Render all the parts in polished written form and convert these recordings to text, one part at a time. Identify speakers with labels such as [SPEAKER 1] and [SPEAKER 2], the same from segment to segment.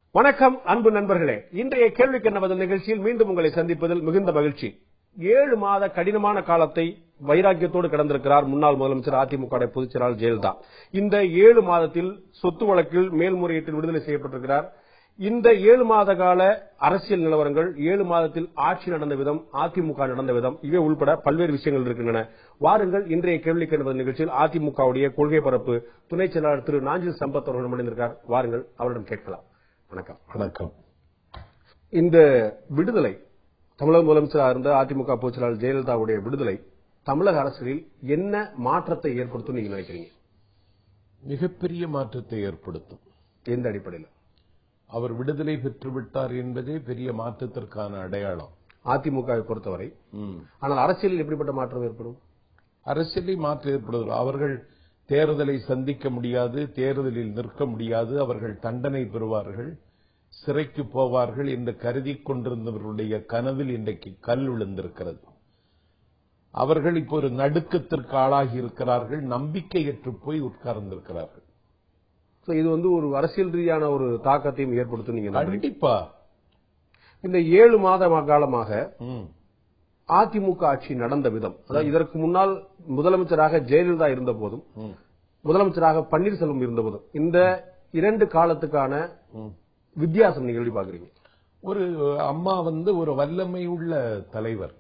[SPEAKER 1] வணக்கம் அன்பு நண்பர்களே, இன்றைய கேள்விக்கு என்ன பதில் நிகழ்ச்சியில் மீண்டும் உங்களை சந்திப்பதில் மிகுந்த மகிழ்ச்சி. 7 மாத கடினமான காலத்தை வைராக்கியத்தோடு கடந்திருக்கிறார் முன்னாள் முதலமைச்சர் அதிமுக பொதுச் செயலாளர் ஜெயலலிதா. இந்த 7 மாதத்தில் சொத்து வழக்கில் மேல்முறையீட்டில் விடுதலை செய்யப்பட்டிருக்கிறார். இந்த 7 மாத கால அரசியல் நிலவரங்கள், 7 மாதத்தில் ஆட்சி நடந்த விதம், அதிமுக நடந்த விதம், இவை உள்பட பல்வேறு விஷயங்கள் இருக்கின்றன. வாருங்கள், இன்றைய கேள்விக்கு என்ன பதில் நிகழ்ச்சியில் அதிமுகவுடைய கொள்கை பரப்பு துணை செயலாளர் திரு நாஞ்சில் சம்பத் அவர்கள் இணைந்திருக்கிறார். வாருங்கள், அவரிடம் கேட்கலாம். வணக்கம்.
[SPEAKER 2] வணக்கம்.
[SPEAKER 1] இந்த விடுதலை, தமிழக முதலமைச்சராக இருந்த அதிமுக பொதுச் செயலாளர் ஜெயலலிதாவுடைய விடுதலை தமிழக அரசியலில் என்ன மாற்றத்தை ஏற்படுத்தும் நீங்க நினைக்கிறீங்க?
[SPEAKER 2] மிகப்பெரிய மாற்றத்தை ஏற்படுத்தும்.
[SPEAKER 1] எந்த அடிப்படையில்?
[SPEAKER 2] அவர் விடுதலை பெற்றுவிட்டார் என்பதே பெரிய மாற்றத்திற்கான அடையாளம்
[SPEAKER 1] அதிமுகவை பொறுத்தவரை. ஆனால் அரசியலில் எப்படிப்பட்ட மாற்றம் ஏற்படும்?
[SPEAKER 2] அரசியலில் மாற்றம் ஏற்படுவது, அவர்கள் தேர்தலை சந்திக்க முடியாது, தேர்தலில் நிற்க முடியாது, அவர்கள் தண்டனை பெறுவார்கள், சிறைக்கு போவார்கள் என்று கருதி கொண்டிருந்தவர்களுடைய கனவில் இன்றைக்கு கல் விழுந்திருக்கிறது. அவர்கள் இப்போ ஒரு நடுக்கத்திற்கு ஆளாகி இருக்கிறார்கள், நம்பிக்கையற்று போய் உட்கார்ந்திருக்கிறார்கள்.
[SPEAKER 1] இது ஒரு அரசியல் ரீதியான ஒரு தாக்கத்தையும் ஏற்படுத்தும் நீங்க?
[SPEAKER 2] கண்டிப்பா.
[SPEAKER 1] இந்த 7 மாத காலமாக அதிமுக ஆட்சி நடந்த விதம், அதாவது இதற்கு முன்னால் முதலமைச்சராக ஜெயலலிதா இருந்த போதும் முதலமைச்சராக பன்னீர்செல்வம் இருந்த போதும், இந்த 2 காலத்துக்கான வித்தியாசம் நீங்க எப்படி பாக்குறீங்க?
[SPEAKER 2] ஒரு அம்மா ஒரு வல்லமை உள்ள தலைவர்,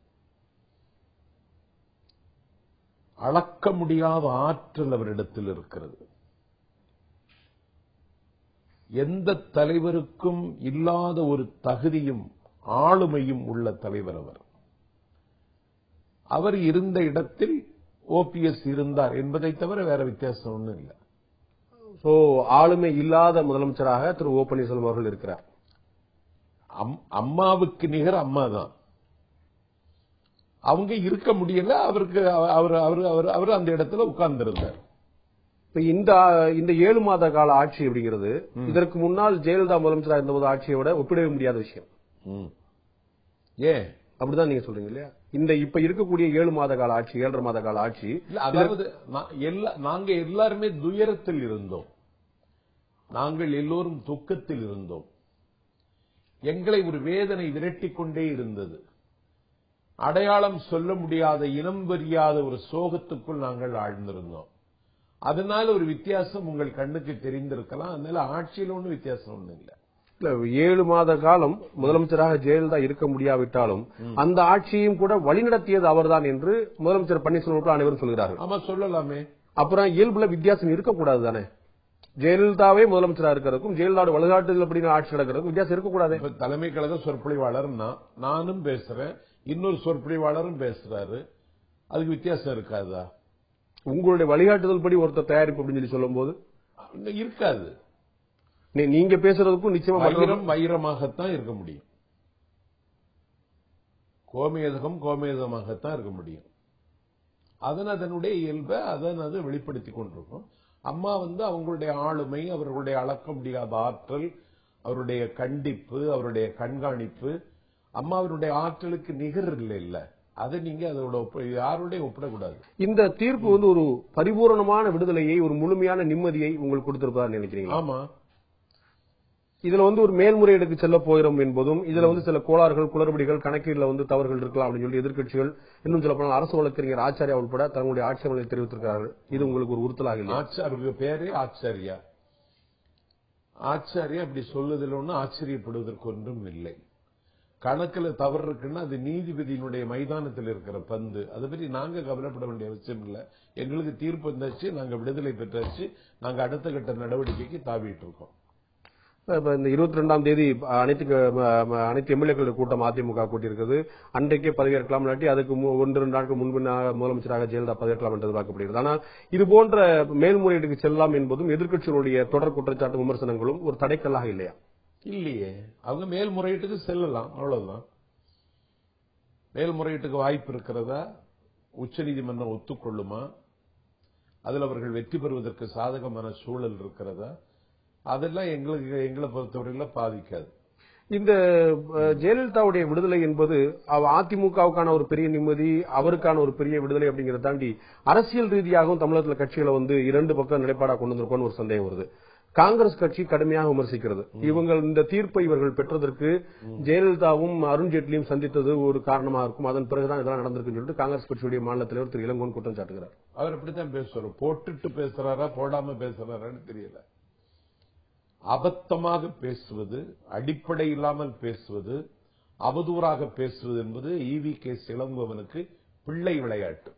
[SPEAKER 2] அளக்க முடியாத ஆற்றல் அவரிடத்தில் இருக்கிறது. எந்த தலைவருக்கும் இல்லாத ஒரு தகுதியும் ஆளுமையும் உள்ள தலைவர் அவர். அவர் இருந்த இடத்தில் ஓபிஎஸ் இருந்தார் என்பதை தவிர வேற வித்தியாசம் ஒன்றும் இல்லை.
[SPEAKER 1] ஆளுமை இல்லாத முதலமைச்சராக திரு ஓ பன்னீர்செல்வம் அவர்கள் இருக்கிறார்.
[SPEAKER 2] அம்மாவுக்கு நிகர் அம்மா தான். அவங்க இருக்க முடியல, அவருக்கு அவர் அந்த இடத்துல உட்கார்ந்திருந்தார்.
[SPEAKER 1] இந்த 7 மாத கால ஆட்சி அப்படிங்கிறது இதற்கு முன்னால் ஜெயலலிதா முதலமைச்சராக இருந்தபோது ஆட்சியை விட ஒப்பிடவே முடியாத விஷயம்.
[SPEAKER 2] ஏன்
[SPEAKER 1] அப்படிதான் நீங்க சொல்றீங்க இல்லையா? இந்த இப்ப இருக்கக்கூடிய 7 மாத கால ஆட்சி, 7.5 மாத கால ஆட்சி,
[SPEAKER 2] அதாவது நாங்க எல்லாருமே துயரத்தில் இருந்தோம், நாங்கள் எல்லோரும் துக்கத்தில் இருந்தோம். எங்களை ஒரு வேதனை விரட்டிக் கொண்டே இருந்தது. அடையாளம் சொல்ல முடியாத, இனம் தெரியாத ஒரு சோகத்துக்குள் நாங்கள் ஆழ்ந்திருந்தோம். அதனால ஒரு வித்தியாசம் உங்கள் கண்ணுக்கு தெரிந்திருக்கலாம். அதனால ஆட்சியில் ஒன்றும் வித்தியாசம் ஒன்றும் இல்லை.
[SPEAKER 1] 7 மாத காலம் முதலமைச்சராக ஜெயலலிதா இருக்க முடியாவிட்டாலும் அந்த ஆட்சியும் கூட வழிநடத்தியது அவர்தான் என்று முதலமைச்சர் பன்னீர்செல்வம் அனைவரும் சொல்கிறார்கள்.
[SPEAKER 2] ஆமா, சொல்லலாமே.
[SPEAKER 1] அப்புறம் இயல்புல வித்தியாசம் இருக்கக்கூடாது தானே? ஜெயலலிதாவே முதலமைச்சராக இருக்கிறதுக்கும் ஜெயலலிதா வழிகாட்டுதல் அப்படின்னு ஆட்சி நடக்கிறதுக்கும் வித்தியாசம் இருக்கக்கூடாது.
[SPEAKER 2] தலைமை கழக சொற்பொழிவாளர் நானும் பேசுறேன், இன்னொரு சொற்பொழிவாளரும் பேசுறாரு, அதுக்கு வித்தியாசம் இருக்காதா?
[SPEAKER 1] உங்களுடைய வழிகாட்டுதல் படி ஒருத்தர் தயாரிப்பு அப்படின்னு சொல்லும் போது
[SPEAKER 2] இருக்காது.
[SPEAKER 1] நீங்க பேசுறதுக்கும் நிச்சயமா
[SPEAKER 2] வைரமாகத்தான் இருக்க முடியும், கோமேதமாகத்தான் இருக்க முடியும். அதனுடைய இயல்பை அதை வெளிப்படுத்திக் கொண்டிருக்கும். அம்மா அவங்களுடைய ஆளுமை, அவர்களுடைய அளக்க முடியாத ஆற்றல், அவருடைய கண்டிப்பு, அவருடைய கண்காணிப்பு, அம்மாவருடைய ஆற்றலுக்கு நிகர் இல்லை. அதை நீங்க அதோட யாரோட ஒப்பிடக்கூடாது.
[SPEAKER 1] இந்த தீர்ப்பு ஒரு பரிபூர்ணமான விடுதலையை, ஒரு முழுமையான நிம்மதியை உங்களுக்கு கொடுத்திருப்பதா நினைக்கிறீங்களா?
[SPEAKER 2] ஆமா.
[SPEAKER 1] இதுல ஒரு மேல்முறையீடுக்கு செல்ல போகிறோம் என்பதும், இதுல சில கோளாறுகள், குளறுபடிகள், கணக்கீடுல தவறுகள் இருக்கலாம் அப்படின்னு சொல்லி எதிர்க்கட்சிகள், இன்னும் சொல்ல போனால் அரசு வழக்கறிஞர் ஆச்சாரியா உட்பட தங்களுடைய ஆட்சேபங்களை தெரிவித்திருக்கிறார்கள். இது உங்களுக்கு ஒரு உறுத்தலாக இல்லை?
[SPEAKER 2] ஆச்சாரிய பேரே ஆச்சாரியா. ஆச்சாரியா அப்படி சொல்லுதல் ஒன்றும் ஆச்சரியப்படுவதற்கு ஒன்றும் இல்லை. கணக்குல தவறு இருக்குன்னா அது நீதிபதியினுடைய மைதானத்தில் இருக்கிற பந்து. அதை பற்றி நாங்க கவலைப்பட வேண்டிய அவசியம் இல்லை. எங்களுக்கு தீர்ப்பு வந்தாச்சு, நாங்க விடுதலை பெற்றாச்சு, நாங்க அடுத்த கட்ட நடவடிக்கைக்கு தாவிட்டு இருக்கோம்.
[SPEAKER 1] இந்த 22ஆம் தேதி அனைத்து எம்எல்ஏக்களுடைய கூட்டம் அதிமுக கூட்டியிருக்கிறது. அன்றைக்கே பதவியேற்கலாம், இல்லாட்டி அதுக்கு 1-2 நாட்கள் முன்பு முதலமைச்சராக ஜெயலலிதா பதவியேற்கலாம் என்று பார்க்கப்படுகிறது. ஆனால் இதுபோன்ற மேல்முறையீட்டுக்கு செல்லலாம் என்பதும் எதிர்க்கட்சிகளுடைய தொடர் குற்றச்சாட்டு விமர்சனங்களும் ஒரு தடைக்கல்லாக இல்லையா?
[SPEAKER 2] இல்லையே, அவங்க மேல்முறையீட்டுக்கு செல்லலாம், அவ்வளவுதான். மேல்முறையீட்டுக்கு வாய்ப்பு இருக்கிறதா? உச்சநீதிமன்றம் ஒத்துக்கொள்ளுமா? அதில் அவர்கள் வெற்றி பெறுவதற்கு சாதகமான சூழல் இருக்கிறதா? அதெல்லாம் எங்களை பொறுத்தவரையில பாதிக்காது.
[SPEAKER 1] இந்த ஜெயலலிதாவுடைய விடுதலை என்பது அதிமுகவுக்கான ஒரு பெரிய நிம்மதி, அவருக்கான ஒரு பெரிய விடுதலை அப்படிங்கறத தாண்டி அரசியல் ரீதியாகவும் தமிழகத்தில் கட்சிகளை 2 பக்கம் நிலைப்பாடா கொண்டு வந்திருக்கோம்னு ஒரு சந்தேகம் வருது. காங்கிரஸ் கட்சி கடுமையாக விமர்சிக்கிறது. இவங்க இந்த தீர்ப்பை இவர்கள் பெற்றதற்கு ஜெயலலிதாவும் அருண்ஜேட்லியும் சந்தித்தது ஒரு காரணமா இருக்கும், அதன் பிறகுதான் இதெல்லாம் நடந்திருக்குன்னு சொல்லிட்டு காங்கிரஸ் கட்சியுடைய மாநில தலைவர் திரு இளங்கோவன் குற்றம் சாட்டுகிறார்.
[SPEAKER 2] அவர் இப்படித்தான் பேசுவார். போட்டுட்டு பேசுறாரா போடாம பேசுறாரான்னு தெரியல. அபத்தமாக பேசுவது, அடிப்படை இல்லாமல் பேசுவது, அவதூறாக பேசுவது என்பது ஈவி.கே. இளங்கோவனுக்கு பிள்ளை விளையாட்டு.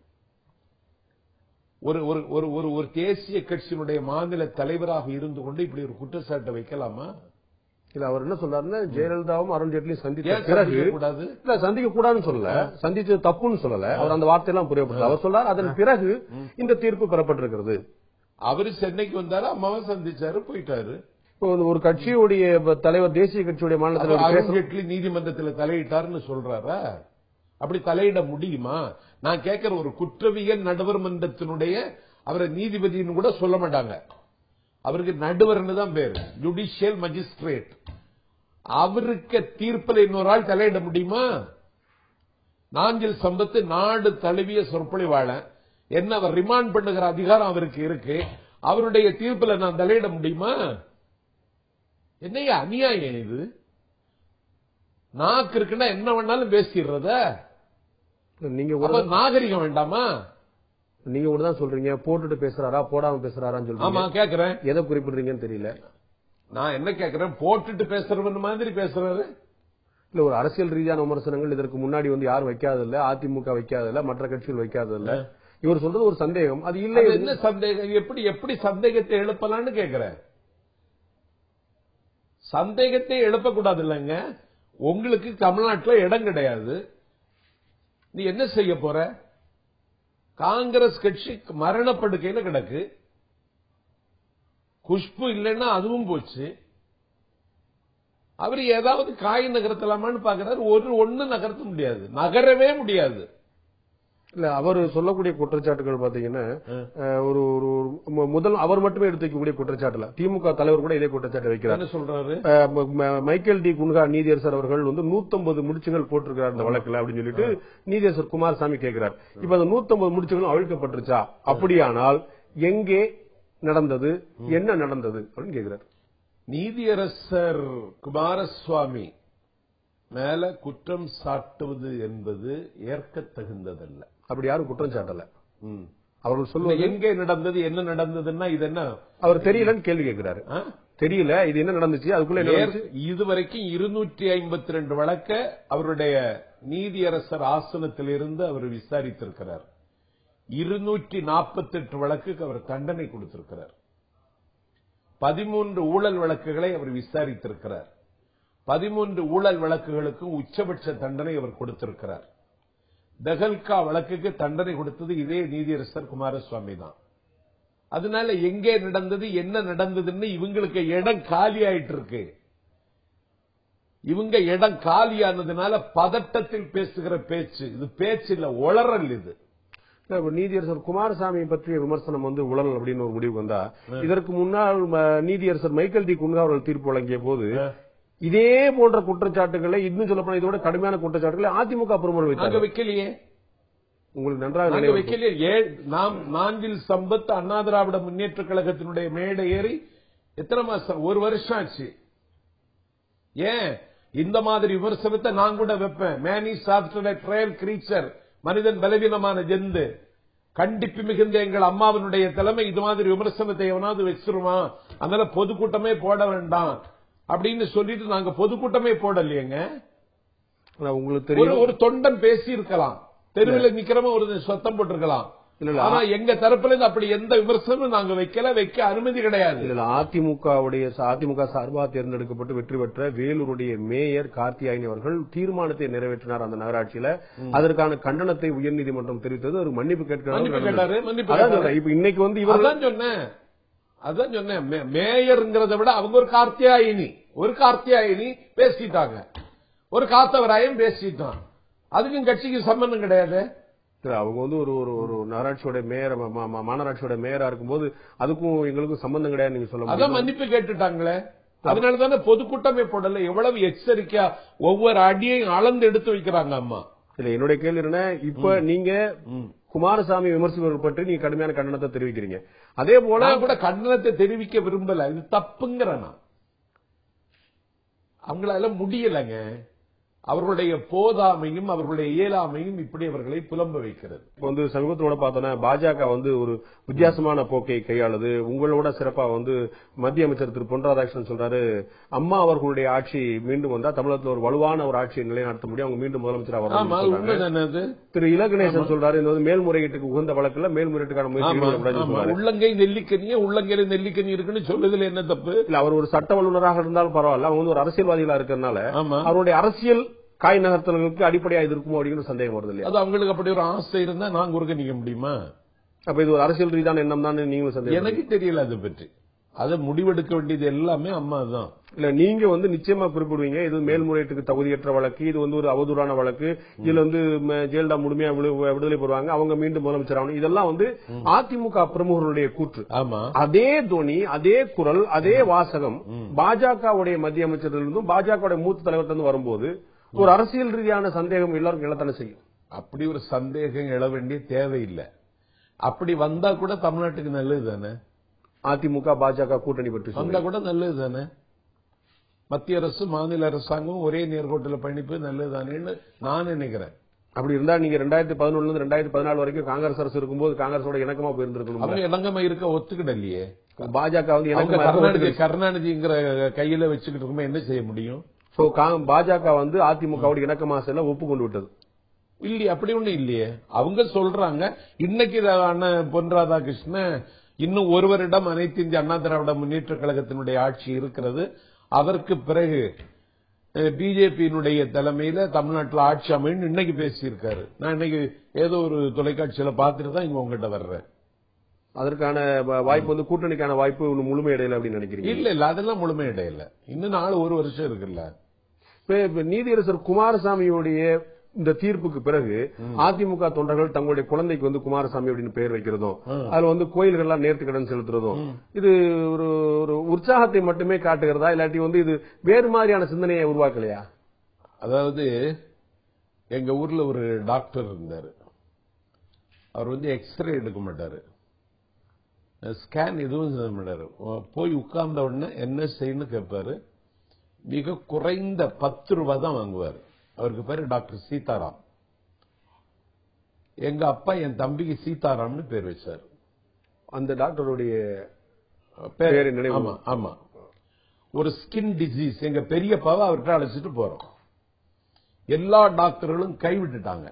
[SPEAKER 2] ஒரு தேசிய கட்சியினுடைய மாநில தலைவராக இருந்து கொண்டு இப்படி ஒரு குற்றச்சாட்டை வைக்கலாமா?
[SPEAKER 1] இல்ல, அவர் என்ன சொல்றாருன்னா, ஜெயலலிதாவும் அருண்ஜேட்லியும் சந்திக்க கூடாதுன்னு சொல்லல, சந்திச்சது தப்புன்னு சொல்லல, அவர் அந்த வார்த்தையெல்லாம் புரியப்பட்டது. அவர் சொல்றாரு அதன் பிறகு இந்த தீர்ப்பு பெறப்பட்டிருக்கிறது.
[SPEAKER 2] அவரு சென்னைக்கு வந்தாரு, அம்மாவை சந்திச்சாரு, போயிட்டாரு.
[SPEAKER 1] இப்போ ஒரு கட்சியுடைய தலைவர், தேசிய கட்சியுடைய மாநில தலைவர்
[SPEAKER 2] அருண்ஜேட்லி நீதிமன்றத்தில் தலையிட்டாருன்னு சொல்றாரா? அப்படி தலையிட முடியுமா? நான் கேட்கிற ஒரு குற்றவியல் நடுவர் மன்றத்தினுடைய அவரை நீதிபதினு கூட சொல்ல மாட்டாங்க, அவருக்கு நடுவர்னு தான் பேரு, ஜுடிஷியல் மஜிஸ்ட்ரேட். அவருக்கு தீர்ப்பில் இன்னொரு ஆள் தலையிட முடியுமா? நாஞ்சில் சம்பத்து நாடு தழுவிய சொற்பொழிவாளன், என்ன அவர் ரிமாண்ட் பண்ணுகிற அதிகாரம் அவருக்கு இருக்கு, அவருடைய தீர்ப்பில் நான் தலையிட முடியுமா? என்னையா அநியாயம் இது? நாக்கு இருக்குன்னா என்ன வேணாலும் பேசிடுறத, நீங்க நாகரிகம் வேண்டாமா?
[SPEAKER 1] நீங்க ஒண்ணுதான் சொல்றீங்க, போட்டுட்டு பேசுறாரா போடாம பேசுறாரான்னு சொல்றீங்க.
[SPEAKER 2] ஆமா, கேக்குறேன்,
[SPEAKER 1] எதை குறிப்பிடுறீங்கன்னு தெரியல.
[SPEAKER 2] நான் என்ன கேக்குறேன், போட்டுட்டு பேசுறவன் மாதிரி பேசுறாரு.
[SPEAKER 1] இல்ல, ஒரு அரசியல் ரீதியான விமர்சனங்கள் இதற்கு முன்னாடி யாரும் வைக்காதில்ல, அதிமுக வைக்காதில்ல, மற்ற கட்சிகள் வைக்காதில்ல. இவர் சொல்றது ஒரு சந்தேகம், அது இல்ல.
[SPEAKER 2] என்ன சந்தேகம்? எப்படி சந்தேகத்தை எழுப்பலான்னு கேக்குறேன். சந்தேகத்தை எழுப்பக்கூடாது இல்லைங்க. உங்களுக்கு தமிழ்நாட்டில் இடம் கிடையாது, நீ என்ன செய்ய போற? காங்கிரஸ் கட்சி மரணப்படுக்கையில கிடக்கு, குஷ்பு இல்லைன்னா அதுவும் போச்சு. அவர் ஏதாவது காய் நகர்த்தலாமான்னு பாக்கிறார், ஒண்ணு நகர்த்த முடியாது, நகரவே முடியாது.
[SPEAKER 1] இல்ல, அவர் சொல்லக்கூடிய குற்றச்சாட்டுகள் பாத்தீங்கன்னா, ஒரு முதல் அவர் மட்டுமே எடுத்து வைக்கக்கூடிய குற்றச்சாட்டுல திமுக தலைவர் கூட இதே குற்றச்சாட்டு வைக்கிறார்.
[SPEAKER 2] என்ன சொல்றாரு?
[SPEAKER 1] மைக்கேல் டி குன்ஹா நீதியரசர் அவர்கள் 150 முடிச்சுகள் போட்டிருக்கிறார் இந்த வழக்குல அப்படின்னு சொல்லிட்டு நீதியரசர் குமாரசாமி கேட்கிறார். இப்ப அந்த 150 முடிச்சுகளும் அவிழ்க்கப்பட்டுருச்சா? அப்படியானால் எங்கே நடந்தது, என்ன நடந்தது அப்படின்னு கேட்கிறார்.
[SPEAKER 2] நீதியரசர் குமாரசுவாமி மேல குற்றம் சாட்டுவது என்பது ஏற்கத்தகுந்ததல்ல.
[SPEAKER 1] அப்படி யாரும் குற்றம் சாட்டல. அவர்கள் சொல்லுவது
[SPEAKER 2] எங்கே நடந்தது, என்ன நடந்ததுன்னா இது என்ன
[SPEAKER 1] அவர் தெரியலன்னு கேள்வி கேட்கிறாரு. தெரியல, இது என்ன நடந்துச்சு, அதுக்குள்ள
[SPEAKER 2] இதுவரைக்கும் 252 வழக்க அவருடைய நீதியரசர் ஆசனத்திலிருந்து அவர் விசாரித்திருக்கிறார். 248 வழக்குக்கு அவர் தண்டனை கொடுத்திருக்கிறார். 13 ஊழல் வழக்குகளை அவர் விசாரித்திருக்கிறார். 13 ஊழல் வழக்குகளுக்கு உச்சபட்ச தண்டனை அவர் கொடுத்திருக்கிறார். தகல்கா வழக்குக்கு தண்டனை கொடுத்தது இதே நீதியரசர் குமாரசுவாமி தான். அதனால எங்கே நடந்தது, என்ன நடந்ததுன்னு இவங்களுக்கு இடம் காலி ஆயிட்டு இருக்கு. இவங்க இடம் காலியானதுனால பதட்டத்தில் பேசுகிற பேச்சு இது, பேச்சு இல்ல, உளறல் இது.
[SPEAKER 1] நீதியரசர் குமாரசாமி பற்றிய விமர்சனம் உளறல் அப்படின்னு ஒரு முடிவு வந்தா, இதற்கு முன்னால் நீதியரசர் மைக்கேல் டி குன்ஹா அவர்கள் தீர்ப்பு வழங்கிய போது இதே போன்ற குற்றச்சாட்டுகளை, இன்னும் சொல்லப்போனா இதோட கடுமையான குற்றச்சாட்டுகளை அதிமுக பெரும்பாலும்
[SPEAKER 2] வைக்கலையே.
[SPEAKER 1] உங்களுக்கு நன்றாக
[SPEAKER 2] வைக்கலையே. நாம் நாஞ்சில் சம்பத் அண்ணா திராவிட முன்னேற்ற கழகத்தினுடைய மேடை ஏறி எத்தனை மாசம், ஒரு வருஷம் ஆச்சு. ஏன் இந்த மாதிரி விமர்சனத்தை நான் கூட வைப்பேன். Man is after a trial creature, மனிதன் பலவீனமான ஜந்து. கண்டிப்பு மிகுந்த எங்கள் அம்மாவினுடைய தலைமை இது மாதிரி விமர்சனத்தை எவனாவது வச்சிருமா, அதனால பொதுக்கூட்டமே போட வேண்டாம் அப்படின்னு சொல்லிட்டு நாங்க பொதுக்கூட்டமே போடலையேங்க.
[SPEAKER 1] உங்களுக்கு தெரியும்,
[SPEAKER 2] ஒரு தொண்டன் பேசி இருக்கலாம், தெருவில் நிக்கிறவங்க ஒரு சத்தம் போட்டிருக்கலாம். ஆனா எங்க தரப்புல இருந்து அப்படி எந்த விமர்சனமும் நாங்க வைக்க அனுமதி கிடையாது.
[SPEAKER 1] அதிமுக சார்பாக தேர்ந்தெடுக்கப்பட்டு வெற்றி பெற்ற வேலூருடைய மேயர் கார்த்தியாயினி அவர்கள் தீர்மானத்தை நிறைவேற்றினார் அந்த நகராட்சியில. அதற்கான கண்டனத்தை உயர்நீதிமன்றம் தெரிவித்தது, ஒரு மன்னிப்பு கேட்கிறார். இன்னைக்கு
[SPEAKER 2] இவர்தான் சொன்னேன், அதான் சொன்னேன், மேயர்ங்கிறத விட அவங்க ஒரு கார்த்தியாயினி பேசிட்டாங்க, ஒரு காத்தவராயம் பேசிட்டான். அதுக்கும் கட்சிக்கு சம்பந்தம் கிடையாது.
[SPEAKER 1] அவங்க ஒரு நகராட்சியோட மேயர், மாநகராட்சியோட மேயரா இருக்கும்போது அதுக்கும் எங்களுக்கும் சம்பந்தம் கிடையாது நீங்க சொல்ல.
[SPEAKER 2] அதான் மன்னிப்பு கேட்டுட்டாங்களே, அதனாலதானே பொதுக்கூட்டமே போடல. எவ்வளவு எச்சரிக்கையா ஒவ்வொரு அடியையும் அளந்து எடுத்து வைக்கிறாங்க அம்மா.
[SPEAKER 1] இல்ல, என்னுடைய கேள்வி என்ன, இப்ப நீங்க குமாரசாமி விமர்சிப்பவர்கள் பற்றி நீங்க கடுமையான கண்டனத்தை தெரிவிக்கிறீங்க. அதே போல
[SPEAKER 2] கூட கண்டனத்தை தெரிவிக்க விரும்பல, இது தப்புங்கிறனா. அவங்களால முடியலங்க, அவர்களுடைய போதாமையும் அவர்களுடைய இயலாமையும் இப்படி அவர்களை புலம்ப வைக்கிறது.
[SPEAKER 1] சமீபத்தோட பார்த்தோன்னா பாஜக ஒரு வித்தியாசமான போக்கை கையாளுது. உங்களோட சிறப்பா மத்திய அமைச்சர் திரு பொன் ராதாகிருஷ்ணன் சொல்றாரு, அம்மா அவர்களுடைய ஆட்சி மீண்டும் வந்தா தமிழகத்தில் ஒரு வலுவான ஒரு ஆட்சியை நிலைநாட்ட முடியும், அவங்க மீண்டும் முதலமைச்சர்
[SPEAKER 2] ஆவாங்க.
[SPEAKER 1] திரு இலகணேசன் சொல்றாரு, இந்த மேல்முறையீட்டுக்கு உகந்த வழக்குல மேல்முறையீட்டுக்கான முயற்சி.
[SPEAKER 2] உள்ளங்கை நெல்லிக்கனியே உள்ளங்கையில நெல்லிக்கனி இருக்குன்னு சொல்லுதுல என்ன தப்பு?
[SPEAKER 1] இல்ல, அவர் ஒரு சட்ட வல்லுநராக இருந்தாலும் பரவாயில்ல, அவங்க ஒரு அரசியல்வாதிகளா இருக்கிறதுனால அவருடைய அரசியல் காய் நகர்த்தல்களுக்கு அடிப்படையா இது இருக்குமோ அப்படிங்கிற சந்தேகம் வருது இல்லையா?
[SPEAKER 2] அது அவங்களுக்கு அப்படி ஒரு ஆசை இருந்தா நாங்க ஒருங்கிணைக்க முடியுமா?
[SPEAKER 1] அப்ப இது ஒரு அரசியல் ரீதியான எண்ணம் தான் நீங்களும் சந்தேகம்?
[SPEAKER 2] எனக்கு தெரியல அதை பற்றி. அதை முடிவெடுக்க வேண்டியது எல்லாமே அம்மா தான்.
[SPEAKER 1] இல்ல, நீங்க நிச்சயமா குறிப்பிடுவீங்க இது மேல்முறையீட்டுக்கு தகுதியற்ற வழக்கு, இது ஒரு அவதூறான வழக்கு, இதுல ஜெயலலிதா முழுமையா விடுதலை பெறுவாங்க, அவங்க மீண்டும் முதலமைச்சர் ஆகணும், இதெல்லாம் அதிமுக பிரமுகர்களுடைய கூற்று.
[SPEAKER 2] ஆமா,
[SPEAKER 1] அதே தோனி, அதே குரல், அதே வாசகம் பாஜகவுடைய மத்திய அமைச்சரிலிருந்தும் பாஜகவுடைய மூத்த தலைவர்கிட்ட வரும்போது ஒரு அரசியல் ரீதியான சந்தேகம் எல்லாருக்கும் எழத்தானே செய்யும்.
[SPEAKER 2] அப்படி ஒரு சந்தேகம் எழ வேண்டிய தேவையில்லை. அப்படி வந்தா கூட தமிழ்நாட்டுக்கு நல்லது தானே.
[SPEAKER 1] அதிமுக பாஜக கூட்டணி பற்றி
[SPEAKER 2] வந்தா கூட நல்லது தானே. மத்திய அரசு மாநில அரசாங்கம் ஒரே நேர்கோட்டில் பயணிப்பு நல்லது தானேன்னு நான் நினைக்கிறேன்.
[SPEAKER 1] அப்படி இருந்தா நீங்க 2011 2014 வரைக்கும் காங்கிரஸ் அரசு இருக்கும்போது காங்கிரஸோட இணக்கமா போயிருந்திருக்கணும்.
[SPEAKER 2] அவங்க இணக்கமா இருக்க ஒத்துக்கிடலையே.
[SPEAKER 1] பாஜக
[SPEAKER 2] கருணாநிதிங்கிற கையில வச்சுக்கிட்டு இருக்கும்போது என்ன செய்ய முடியும்?
[SPEAKER 1] பாஜக அதிமுகவோட இணக்கமா செல்ல ஒப்புக்கொண்டு விட்டது
[SPEAKER 2] இல்லையே. அப்படி ஒண்ணு இல்லையே. அவங்க சொல்றாங்க இன்னைக்கு பொன் ராதாகிருஷ்ணன் இன்னும் ஒரு வருடம் அனைத்து இந்திய அண்ணா திராவிட முன்னேற்ற கழகத்தினுடைய ஆட்சி இருக்கிறது, அதற்கு பிறகு பிஜேபியினுடைய தலைமையில தமிழ்நாட்டில் ஆட்சி அமைன்னு இன்னைக்கு பேசியிருக்காரு. நான் இன்னைக்கு ஏதோ ஒரு தொலைக்காட்சியில பார்த்துட்டு தான் இங்க உங்ககிட்ட வர்றேன்.
[SPEAKER 1] அதற்கான வாய்ப்பு கூட்டணிக்கான வாய்ப்பு முழுமையடையல அப்படின்னு நினைக்கிறீங்க?
[SPEAKER 2] இல்ல இல்ல, அதெல்லாம் முழுமையடையல. இன்னும் நாலு ஒரு வருஷம் இருக்குல்ல.
[SPEAKER 1] நீதியரசர் குமாரசாமியுடைய இந்த தீர்ப்புக்கு பிறகு அதிமுக தொண்டர்கள் தங்களுடைய குழந்தைக்கு குமாரசாமி அப்படின்னு பெயர் வைக்கிறதும், அதுல கோயில்கள்லாம் நேர்த்தி கடன் செலுத்துறதும், இது ஒரு உற்சாகத்தை மட்டுமே காட்டுகிறதா, இல்லாட்டி இது வேறு மாதிரியான சிந்தனையை உருவாக்கலையா?
[SPEAKER 2] அதாவது எங்க ஊர்ல ஒரு டாக்டர் இருந்தாரு. அவர் எக்ஸ்ரே எடுக்க மாட்டாரு, ஸ்கேன் எதுவும் செய்ய மாட்டாரு. போய் உட்கார்ந்த உடனே என்ன செய்யணும் கேட்பாரு. மிக குறைந்த 10 ரூபாய் தான் வாங்குவாரு. அவருக்கு பேரு டாக்டர் சீதாராம். எங்க அப்பா என் தம்பிக்கு சீதாராம்னு பேர் வச்சாரு.
[SPEAKER 1] அந்த டாக்டருடைய
[SPEAKER 2] பேர் நினைவு? ஆமா ஆமா. ஒரு ஸ்கின் டிசீஸ் எங்க பெரியப்பாவை அவர்கிட்ட அழைச்சிட்டு போறோம். எல்லா டாக்டர்களும் கைவிட்டுட்டாங்க.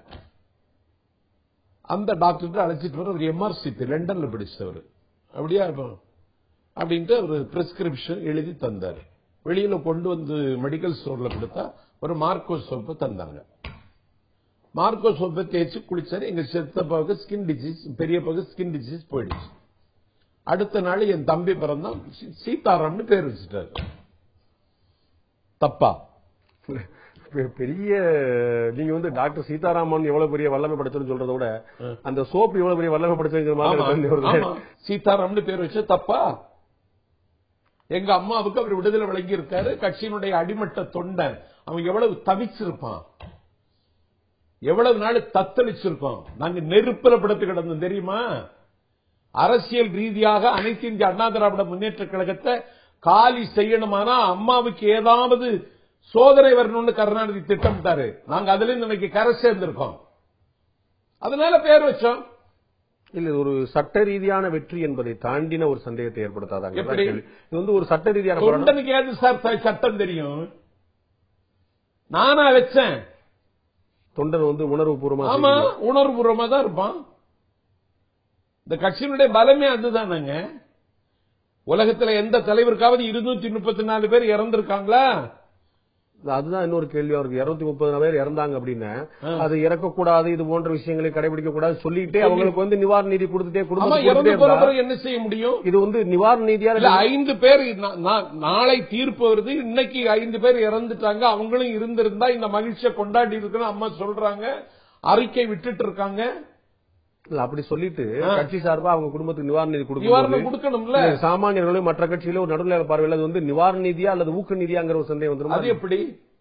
[SPEAKER 2] அந்த டாக்டர் அழைச்சிட்டு வர ஒரு எம்ஆர்சிபி லண்டன்ல படிச்சவர். அப்படியா அப்படின்ட்டு ஒரு பிரிஸ்கிரிப்ஷன் எழுதி தந்தார். வெளியில கொண்டு மெடிக்கல் ஸ்டோர்ல கொடுத்தா ஒரு மார்க்கோ சோப்பு தந்தாங்க. மார்க்கோ சோப்பை தேய்ச்சி குளிச்சாரு. எங்க சித்தப்பாவுக்கு ஸ்கின் டிசீஸ், பெரியப்பாவுக்கு ஸ்கின் டிசீஸ் போயிடுச்சு. அடுத்த நாள் என் தம்பி பிறந்தான், சீதாராம்னு பேர் வச்சுட்டாரு. தப்பா?
[SPEAKER 1] பெரிய நீங்க டாக்டர் சீதாராமன் எவ்வளவு பெரிய வல்லமை படைச்சதுன்னு சொல்றத விட அந்த சோப்பு எவ்வளவு பெரிய வல்லமை படைச்சது.
[SPEAKER 2] சீதாராம்னு பேர் வச்ச தப்பா? எங்க அம்மாவுக்கு அவர் விடுதலை வழங்கி இருக்காரு. கட்சியினுடைய அடிமட்ட தொண்டன். அவன் எவ்வளவு தவிச்சிருப்பான், எவ்வளவு நாள் தத்தளிச்சிருக்கோம். நாங்க நெருப்புல படுத்து கிடந்தோம் தெரியுமா? அரசியல் ரீதியாக அனைத்து இந்திய அண்ணா திராவிட முன்னேற்ற கழகத்தை காலி செய்யணுமானா அம்மாவுக்கு ஏதாவது சோதனை வரணும்னு கருணாநிதி திட்டமிட்டாரு. நாங்க அதுல இன்னைக்கு கரை சேர்ந்திருக்கோம். அதனால பேர் வச்சோம்.
[SPEAKER 1] இல்ல, ஒரு சட்ட ரீதியான வெற்றி என்பதை தாண்டின ஒரு சந்தேகத்தை ஏற்படுத்தாதாங்க?
[SPEAKER 2] எப்படி?
[SPEAKER 1] இது ஒரு சட்ட ரீதியான
[SPEAKER 2] தொண்டனுக்கு ஏது சார் சட்டம் தெரியும்? நானா வச்சேன்.
[SPEAKER 1] தொண்டன் உணர்வு பூர்வமா?
[SPEAKER 2] ஆமா, உணர்வு பூர்வமா தான் இருப்பான். இந்த கட்சியினுடைய பலமே அதுதானங்க. உலகத்துல எந்த தலைவருக்காவது 234 பேர் இறந்திருக்காங்களா?
[SPEAKER 1] அதுதான் இன்னொரு கேள்வி. அவருக்கு 230 பேர் இறந்தாங்க அப்படின்னு அது இறக்கக்கூடாது, இது போன்ற விஷயங்களை கடைபிடிக்க கூடாது சொல்லிட்டே அவங்களுக்கு நிவாரண நிதி கொடுத்துட்டே
[SPEAKER 2] என்ன செய்ய முடியும்?
[SPEAKER 1] இது நிவாரண நிதியா?
[SPEAKER 2] 5 பேர் நாளை தீர்ப்பு வருது. இன்னைக்கு 5 பேர் இறந்துட்டாங்க. அவங்களும் இருந்திருந்தா இந்த மகிழ்ச்சியை கொண்டாடி இருக்கணும் அம்மா சொல்றாங்க. அறிக்கை விட்டுட்டு இருக்காங்க.
[SPEAKER 1] அப்படி சொல்லிட்டு கட்சி சார்பா அவங்க குடும்பத்துக்கு நிவாரண நிதி
[SPEAKER 2] கொடுக்கணும்ல.
[SPEAKER 1] சாமானியர்களும் மற்ற கட்சியில ஒரு நடுநிலை பார்வையில் அது நிவாரண நிதியா அல்லது ஊக்க நிதியாங்கிற ஒரு சந்தேகம் வந்துடும்.
[SPEAKER 2] அது எப்படி?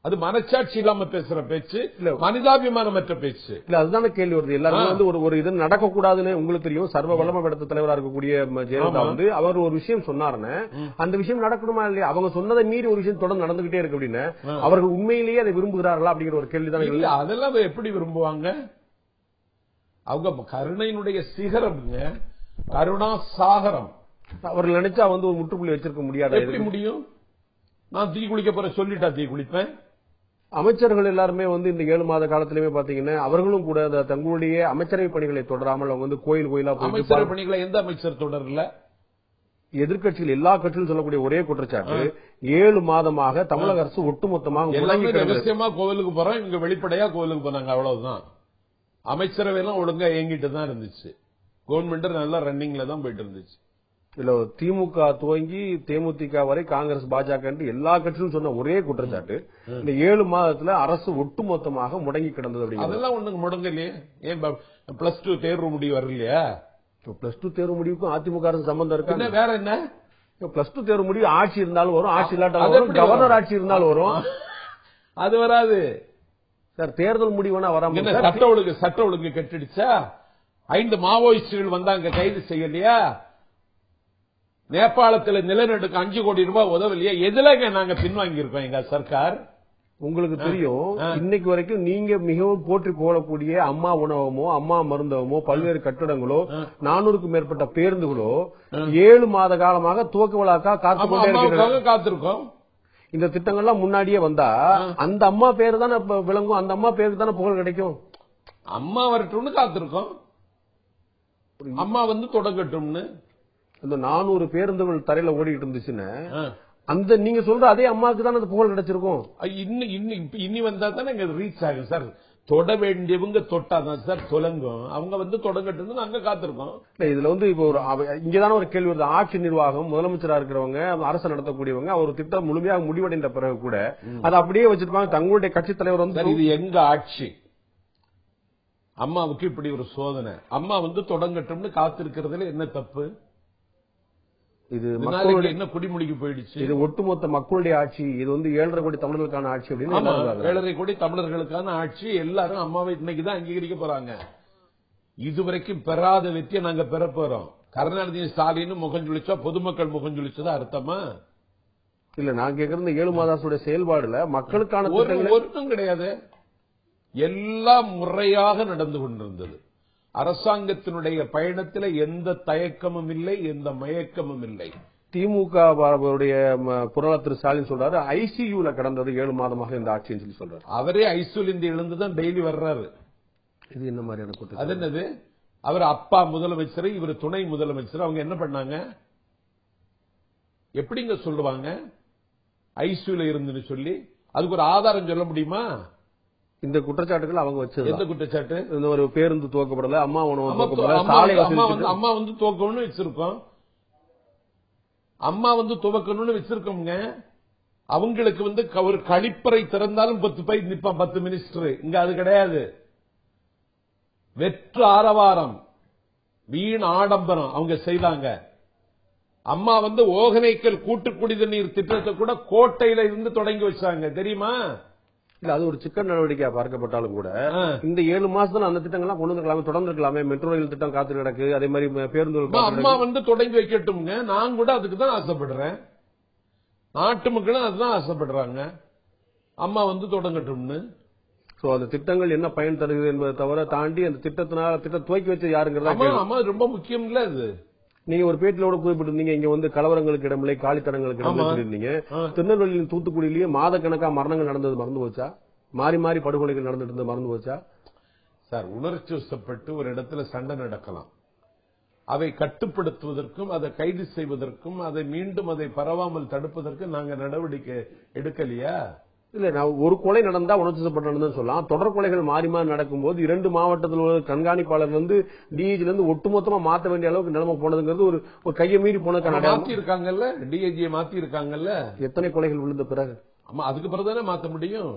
[SPEAKER 2] அது மனச்சாட்சி இல்லாம பேசுற பேச்சு, மனிதாபிமானமற்ற பேச்சு.
[SPEAKER 1] இல்ல அதுதான கேள்வி வருது. எல்லாருமே வந்து ஒரு இது நடக்க கூடாதுன்னு உங்களுக்கு தெரியும். சர்வ வல்லமை படைத்த தலைவரா இருக்கக்கூடிய ஜெயலலிதா வந்து அவர் ஒரு விஷயம் சொன்னாருன்னு அந்த விஷயம் நடக்கணுமா இல்லையா? அவங்க சொன்னதை மீறி ஒரு விஷயம் தொடர்ந்து நடந்துகிட்டே இருக்கு அப்படின்னு அவர்கள் உண்மையிலேயே அதை விரும்புகிறார்களா அப்படிங்கிற ஒரு கேள்வி தான்.
[SPEAKER 2] இல்ல அதெல்லாம் எப்படி விரும்புவாங்க? அவங்க கருணையினுடைய சிகரம்ங்க, கருணா சாகரம்.
[SPEAKER 1] அவர்கள் நினைச்சா வந்து ஒரு முற்றுப்புள்ளி வச்சிருக்க முடியாது.
[SPEAKER 2] எப்படி முடியும்? நான் தீ குளிக்க போற சொல்லிட்டா தீ குளிப்பேன்.
[SPEAKER 1] அமைச்சர்கள் எல்லாருமே வந்து இந்த 7 மாத காலத்திலுமே பாத்தீங்கன்னா அவர்களும் கூட தங்களுடைய அமைச்சரவை பணிகளை தொடராமல் அவங்க வந்து கோயிலா
[SPEAKER 2] அமைச்சரவை பணிகளை எந்த அமைச்சர் தொடரல?
[SPEAKER 1] எதிர்கட்சிகள் எல்லா கட்சியும் சொல்லக்கூடிய ஒரே குற்றச்சாட்டு 7 மாதமாக தமிழக அரசு ஒட்டுமொத்தமாக
[SPEAKER 2] ரகசியமா கோவிலுக்கு போறோம், இங்க வெளிப்படையா கோவிலுக்கு போனாங்க, அவ்வளவுதான். அமைச்சரவை எல்லாம் ஒழுங்கா இயங்கிட்டு தான் இருந்துச்சு. கவர்மெண்ட் நல்லா ரன்னிங்ல தான் போயிட்டு இருந்துச்சு.
[SPEAKER 1] இல்ல திமுக துவங்கி தேமுதிக வரை காங்கிரஸ் பாஜக எல்லா கட்சியும் சொன்ன ஒரே குற்றச்சாட்டு இந்த 7 மாதத்துல அரசு ஒட்டுமொத்தமாக முடங்கி கிடந்தது.
[SPEAKER 2] அதெல்லாம் ஒண்ணுக்கு முடங்கலையே. ஏன் +2 தேர்வு முடிவு வரலையா?
[SPEAKER 1] +2 தேர்வு முடிவுக்கும் அதிமுக அரசு சம்பந்தம் இருக்கு.
[SPEAKER 2] வேற என்ன?
[SPEAKER 1] +2 தேர்வு முடிவு ஆட்சி இருந்தாலும் வரும், ஆட்சி இல்லாட்டாலும் வரும், கவர்னர் ஆட்சி இருந்தாலும் வரும்.
[SPEAKER 2] அது வராது
[SPEAKER 1] சார். தேர்தல் முடிவுனா வராம
[SPEAKER 2] சட்ட ஒழுங்கு கெட்டுடுச்சா? 5 மாவோயிஸ்டுகள் வந்தாங்க, கைது செய்யலையா? நேபாளத்தில் நிலநடுக்கு 5 கோடி ரூபாய் உதவலையா? எதுலங்க நாங்க பின்வாங்கி இருக்கோம் எங்க சர்க்கார்?
[SPEAKER 1] உங்களுக்கு தெரியும், இன்னைக்கு வரைக்கும் நீங்க மிகவும் போற்றி போடக்கூடிய அம்மா உணவகமோ அம்மா மருந்தகமோ பல்வேறு கட்டடங்களோ 400க்கும் மேற்பட்ட பேருந்துகளோ 7 மாத காலமாக துவக்க விழாக்கா
[SPEAKER 2] காத்திருக்கோம்.
[SPEAKER 1] இந்த திட்டங்கள்லாம் முன்னாடியே வந்தா அந்த அம்மா பேரு தானே விளங்கும், அந்த அம்மா பேருக்கு தானே புகழ் கிடைக்கும்.
[SPEAKER 2] அம்மா வரட்டும்னு காத்திருக்கோம். அம்மா வந்து தொடங்கட்டும்னு.
[SPEAKER 1] அந்த 400 பேருந்துகள் தரையில ஓடிட்டு இருந்துச்சுன்னு அந்த நீங்க சொல்ற அதே அம்மாவுக்கு தான் அந்த புகழ் கிடைச்சிருக்கும்.
[SPEAKER 2] இனி வந்தா தானே ரீச் ஆகும் சார். தொட வேண்டியவங்க தொட்டாதான் சார் தொலங்கும். அவங்க வந்து தொடங்கட்டு நாங்க காத்திருக்கோம்.
[SPEAKER 1] இதுல வந்து இப்போ இங்கதான ஒரு கேள்வி வருது. ஆட்சி நிர்வாகம், முதலமைச்சரா இருக்கிறவங்க, அரசு நடத்தக்கூடியவங்க ஒரு திட்டம் முழுமையாக முடிவடைந்த பிறகு கூட அதை அப்படியே வச்சிருப்பாங்க. தங்களுடைய கட்சி தலைவர் வந்து
[SPEAKER 2] இது எங்க ஆட்சி? அம்மாவுக்கு இப்படி ஒரு சோதனை. அம்மா வந்து தொடங்கட்டும்னு காத்திருக்கிறதுல என்ன தப்பு? இது என்ன குடிமுடிக்கு போயிடுச்சு?
[SPEAKER 1] இது ஒட்டுமொத்த மக்களுடைய ஆட்சி. இது வந்து 7.5 கோடி தமிழர்களுக்கான ஆட்சி அப்படின்னு
[SPEAKER 2] 7.5 கோடி தமிழர்களுக்கான ஆட்சி. எல்லாரும் அம்மாவை இன்னைக்குதான் அங்கீகரிக்க போறாங்க. இதுவரைக்கும் பெறாத வெற்றியை நாங்க பெற போறோம். கருணாநிதி ஸ்டாலின் முகம் சுழிச்சா பொதுமக்கள் முகம் சுழிச்சதா அர்த்தமா?
[SPEAKER 1] இல்ல நான் கேட்கறது 7 மாதத்துடைய செயல்பாடுல மக்களுக்கான
[SPEAKER 2] ஒன்றும் கிடையாது. எல்லாம் முறையாக நடந்து கொண்டிருந்தது. அரசாங்கத்தினுடைய பயணத்தில் எந்த தயக்கமும் இல்லை, எந்த மயக்கமும் இல்லை.
[SPEAKER 1] திமுக பொருளாதார திரு ஸ்டாலின் சொல்றாரு ஐசியூல கடந்தது 7 மாதமாக இந்த ஆட்சின்னு சொல்லி சொல்றாரு.
[SPEAKER 2] அவரே ஐசியூல இருந்து எழுந்துதான் டெய்லி வர்றாரு.
[SPEAKER 1] இது என்ன மாதிரியான கூட்டம்?
[SPEAKER 2] அது என்னது? அவர் அப்பா முதலமைச்சர், இவர் துணை முதலமைச்சர். அவங்க என்ன பண்ணாங்க? எப்படிங்க சொல்லுவாங்க ஐசியூல இருந்துன்னு சொல்லி? அதுக்கு ஒரு ஆதாரம் சொல்ல முடியுமா?
[SPEAKER 1] இந்த குற்றச்சாட்டுகள் அவங்க வச்சது.
[SPEAKER 2] எந்த குற்றச்சாட்டு?
[SPEAKER 1] இந்த ஒரு பேருந்து துவக்கப்படல, அம்மா உணவு
[SPEAKER 2] அம்மா வந்து துவக்கணும்னு வச்சிருக்கோம். அம்மா வந்து துவக்கணும்னு வச்சிருக்கோங்க. அவங்களுக்கு வந்து ஒரு கழிப்பறை திறந்தாலும் 10 பேர் நிப்பான், 10 மினிஸ்டர். இங்க அது கிடையாது. வெற்று ஆரவாரம், வீண் ஆடம்பரம் அவங்க செய்தாங்க. அம்மா வந்து ஓகனைக்கல் கூட்டு குடிநீர் திட்டத்தை கூட கோட்டையில இருந்து தொடங்கி வச்சாங்க, தெரியுமா?
[SPEAKER 1] இல்ல அது ஒரு சிக்கன் நடவடிக்கையா பார்க்கப்பட்டாலும் கூட இந்த 7 மாசத்துல அந்த திட்டங்கள்லாம் கொண்டு வந்துருக்கலாமே, தொடர்ந்து இருக்கலாமே. மெட்ரோ ரயில் திட்டம் காத்து கிடக்கு, அதே மாதிரி பேருந்து.
[SPEAKER 2] அம்மா வந்து தொடங்கி வைக்கட்டும்ங்க. நான் கூட அதுக்கு தான் ஆசைப்படுறேன். நாட்டு மக்களும் அதுதான் ஆசைப்படுறாங்க, அம்மா வந்து தொடங்கட்டும்னு.
[SPEAKER 1] சோ அந்த திட்டங்கள் என்ன பயன் தருகிறது என்பதை தவிர தாண்டி அந்த திட்டத்தினால திட்டம் துவக்கி வச்சது யாருங்கிறதா?
[SPEAKER 2] அம்மா ரொம்ப முக்கியம் இல்ல அது.
[SPEAKER 1] நீங்க ஒரு பேட்டிலோட குறிப்பிட்டிருந்தீங்க, இங்க வந்து கலவரங்களுக்கு இடமில்லை, காலித்தடங்களுக்கு இடமில்லை சொல்லியிருந்தீங்க. திருநெல்வேலியின் தூத்துக்குடியிலேயே மாதக்கணக்கா மரணங்கள் நடந்தது மறந்து போச்சா? மாறி மாறி படுகொலைகள் நடந்துட்டு இருந்தது மறந்து போச்சா?
[SPEAKER 2] சார், உணர்ச்சி வசப்பட்டு ஒரு இடத்துல சண்டை நடக்கலாம். அதை கட்டுப்படுத்துவதற்கும் அதை கைது செய்வதற்கும் அதை மீண்டும் அதை பரவாமல் தடுப்பதற்கு நாங்க நடவடிக்கை எடுக்கலையா?
[SPEAKER 1] இல்ல நான் ஒரு கொலை நடந்தா உணர்ச்சிப்பட்டு சொல்லலாம். தொடர் கொலைகள் மாறி மாறி நடக்கும்போது 2 மாவட்டத்தில் உள்ள கண்காணிப்பாளர் வந்து டிஐஜில இருந்து ஒட்டுமொத்தமா மாற்ற வேண்டிய அளவுக்கு நிலைமை போனதுங்கிறது ஒரு கையை மீறி போனதுக்கான
[SPEAKER 2] மாத்தி இருக்காங்கல்ல, டிஐஜியை மாத்தி இருக்காங்கல்ல.
[SPEAKER 1] எத்தனை கொலைகள் விழுந்த பிறகு?
[SPEAKER 2] ஆமா, அதுக்கு பிறகுதானே மாத்த முடியும்.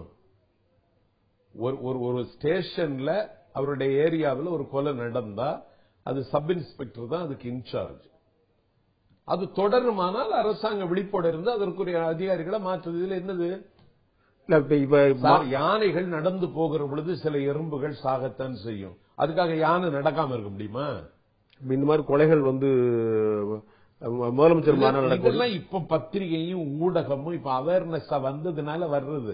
[SPEAKER 2] ஒரு ஸ்டேஷன்ல அவருடைய ஏரியாவில் ஒரு கொலை நடந்தா அது சப் இன்ஸ்பெக்டர் தான் அதுக்கு இன்சார்ஜ். அது தொடருமானால் அரசாங்க விழிப்போடு இருந்து அதற்குரிய அதிகாரிகளை மாற்றுது. இதுல என்னது? யானைகள் நடந்து போகிற பொழுது சில எறும்புகள் சாகத்தான் செய்யும். அதுக்காக யானை நடக்காம இருக்க முடியுமா?
[SPEAKER 1] இந்த மாதிரி கொலைகள் முதலமைச்சர்
[SPEAKER 2] இதெல்லாம் இப்ப பத்திரிகையும் ஊடகமும் இப்ப அவேர்னஸ் வந்ததுனால வர்றது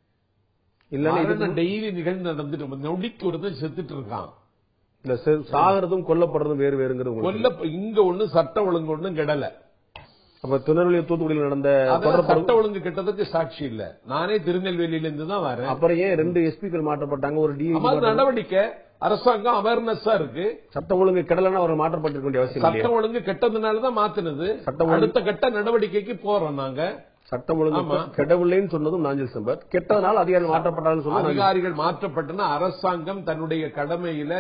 [SPEAKER 2] இல்ல. டெய்லி நிகழ்ந்து நடந்துட்டு நொடிக்கு ஒருத்தன் செத்துட்டு இருக்கான்.
[SPEAKER 1] இல்ல சாகிறதும் கொல்லப்படுறதும் வேறு வேறுங்கிறது.
[SPEAKER 2] இங்க ஒண்ணு சட்ட ஒழுங்கு ஒண்ணும் கெடல.
[SPEAKER 1] அப்ப திருநெல்வேலி தூத்துக்குடியில் நடந்த
[SPEAKER 2] சட்ட ஒழுங்கு கெட்டதுக்கு சாட்சி இல்ல. நானே திருநெல்வேலியில இருந்து தான் வரேன்.
[SPEAKER 1] அப்புறம் ஏன் 2 எஸ்பிக்கள் மாற்றப்பட்டாங்க? ஒரு
[SPEAKER 2] நடவடிக்கை அரசாங்கம் அவேர்னஸா இருக்கு.
[SPEAKER 1] சட்டம் ஒழுங்கு கெடலன்னா அவர் மாற்றப்பட்டிருக்க வேண்டிய அவசியம்.
[SPEAKER 2] சட்டம் ஒழுங்கு கெட்டதுனாலதான் மாத்தினது. அடுத்த கட்ட நடவடிக்கைக்கு போறோம் நாங்க.
[SPEAKER 1] சட்டம் ஒழுங்கு கெடவில்லைன்னு சொன்னதும் நாஞ்சில் சம்பத், கெட்டதனால் அதிகாரிகள் மாற்றப்பட்டாலும் சொன்ன
[SPEAKER 2] அதிகாரிகள் மாற்றப்பட்டன. அரசாங்கம் தன்னுடைய கடமையில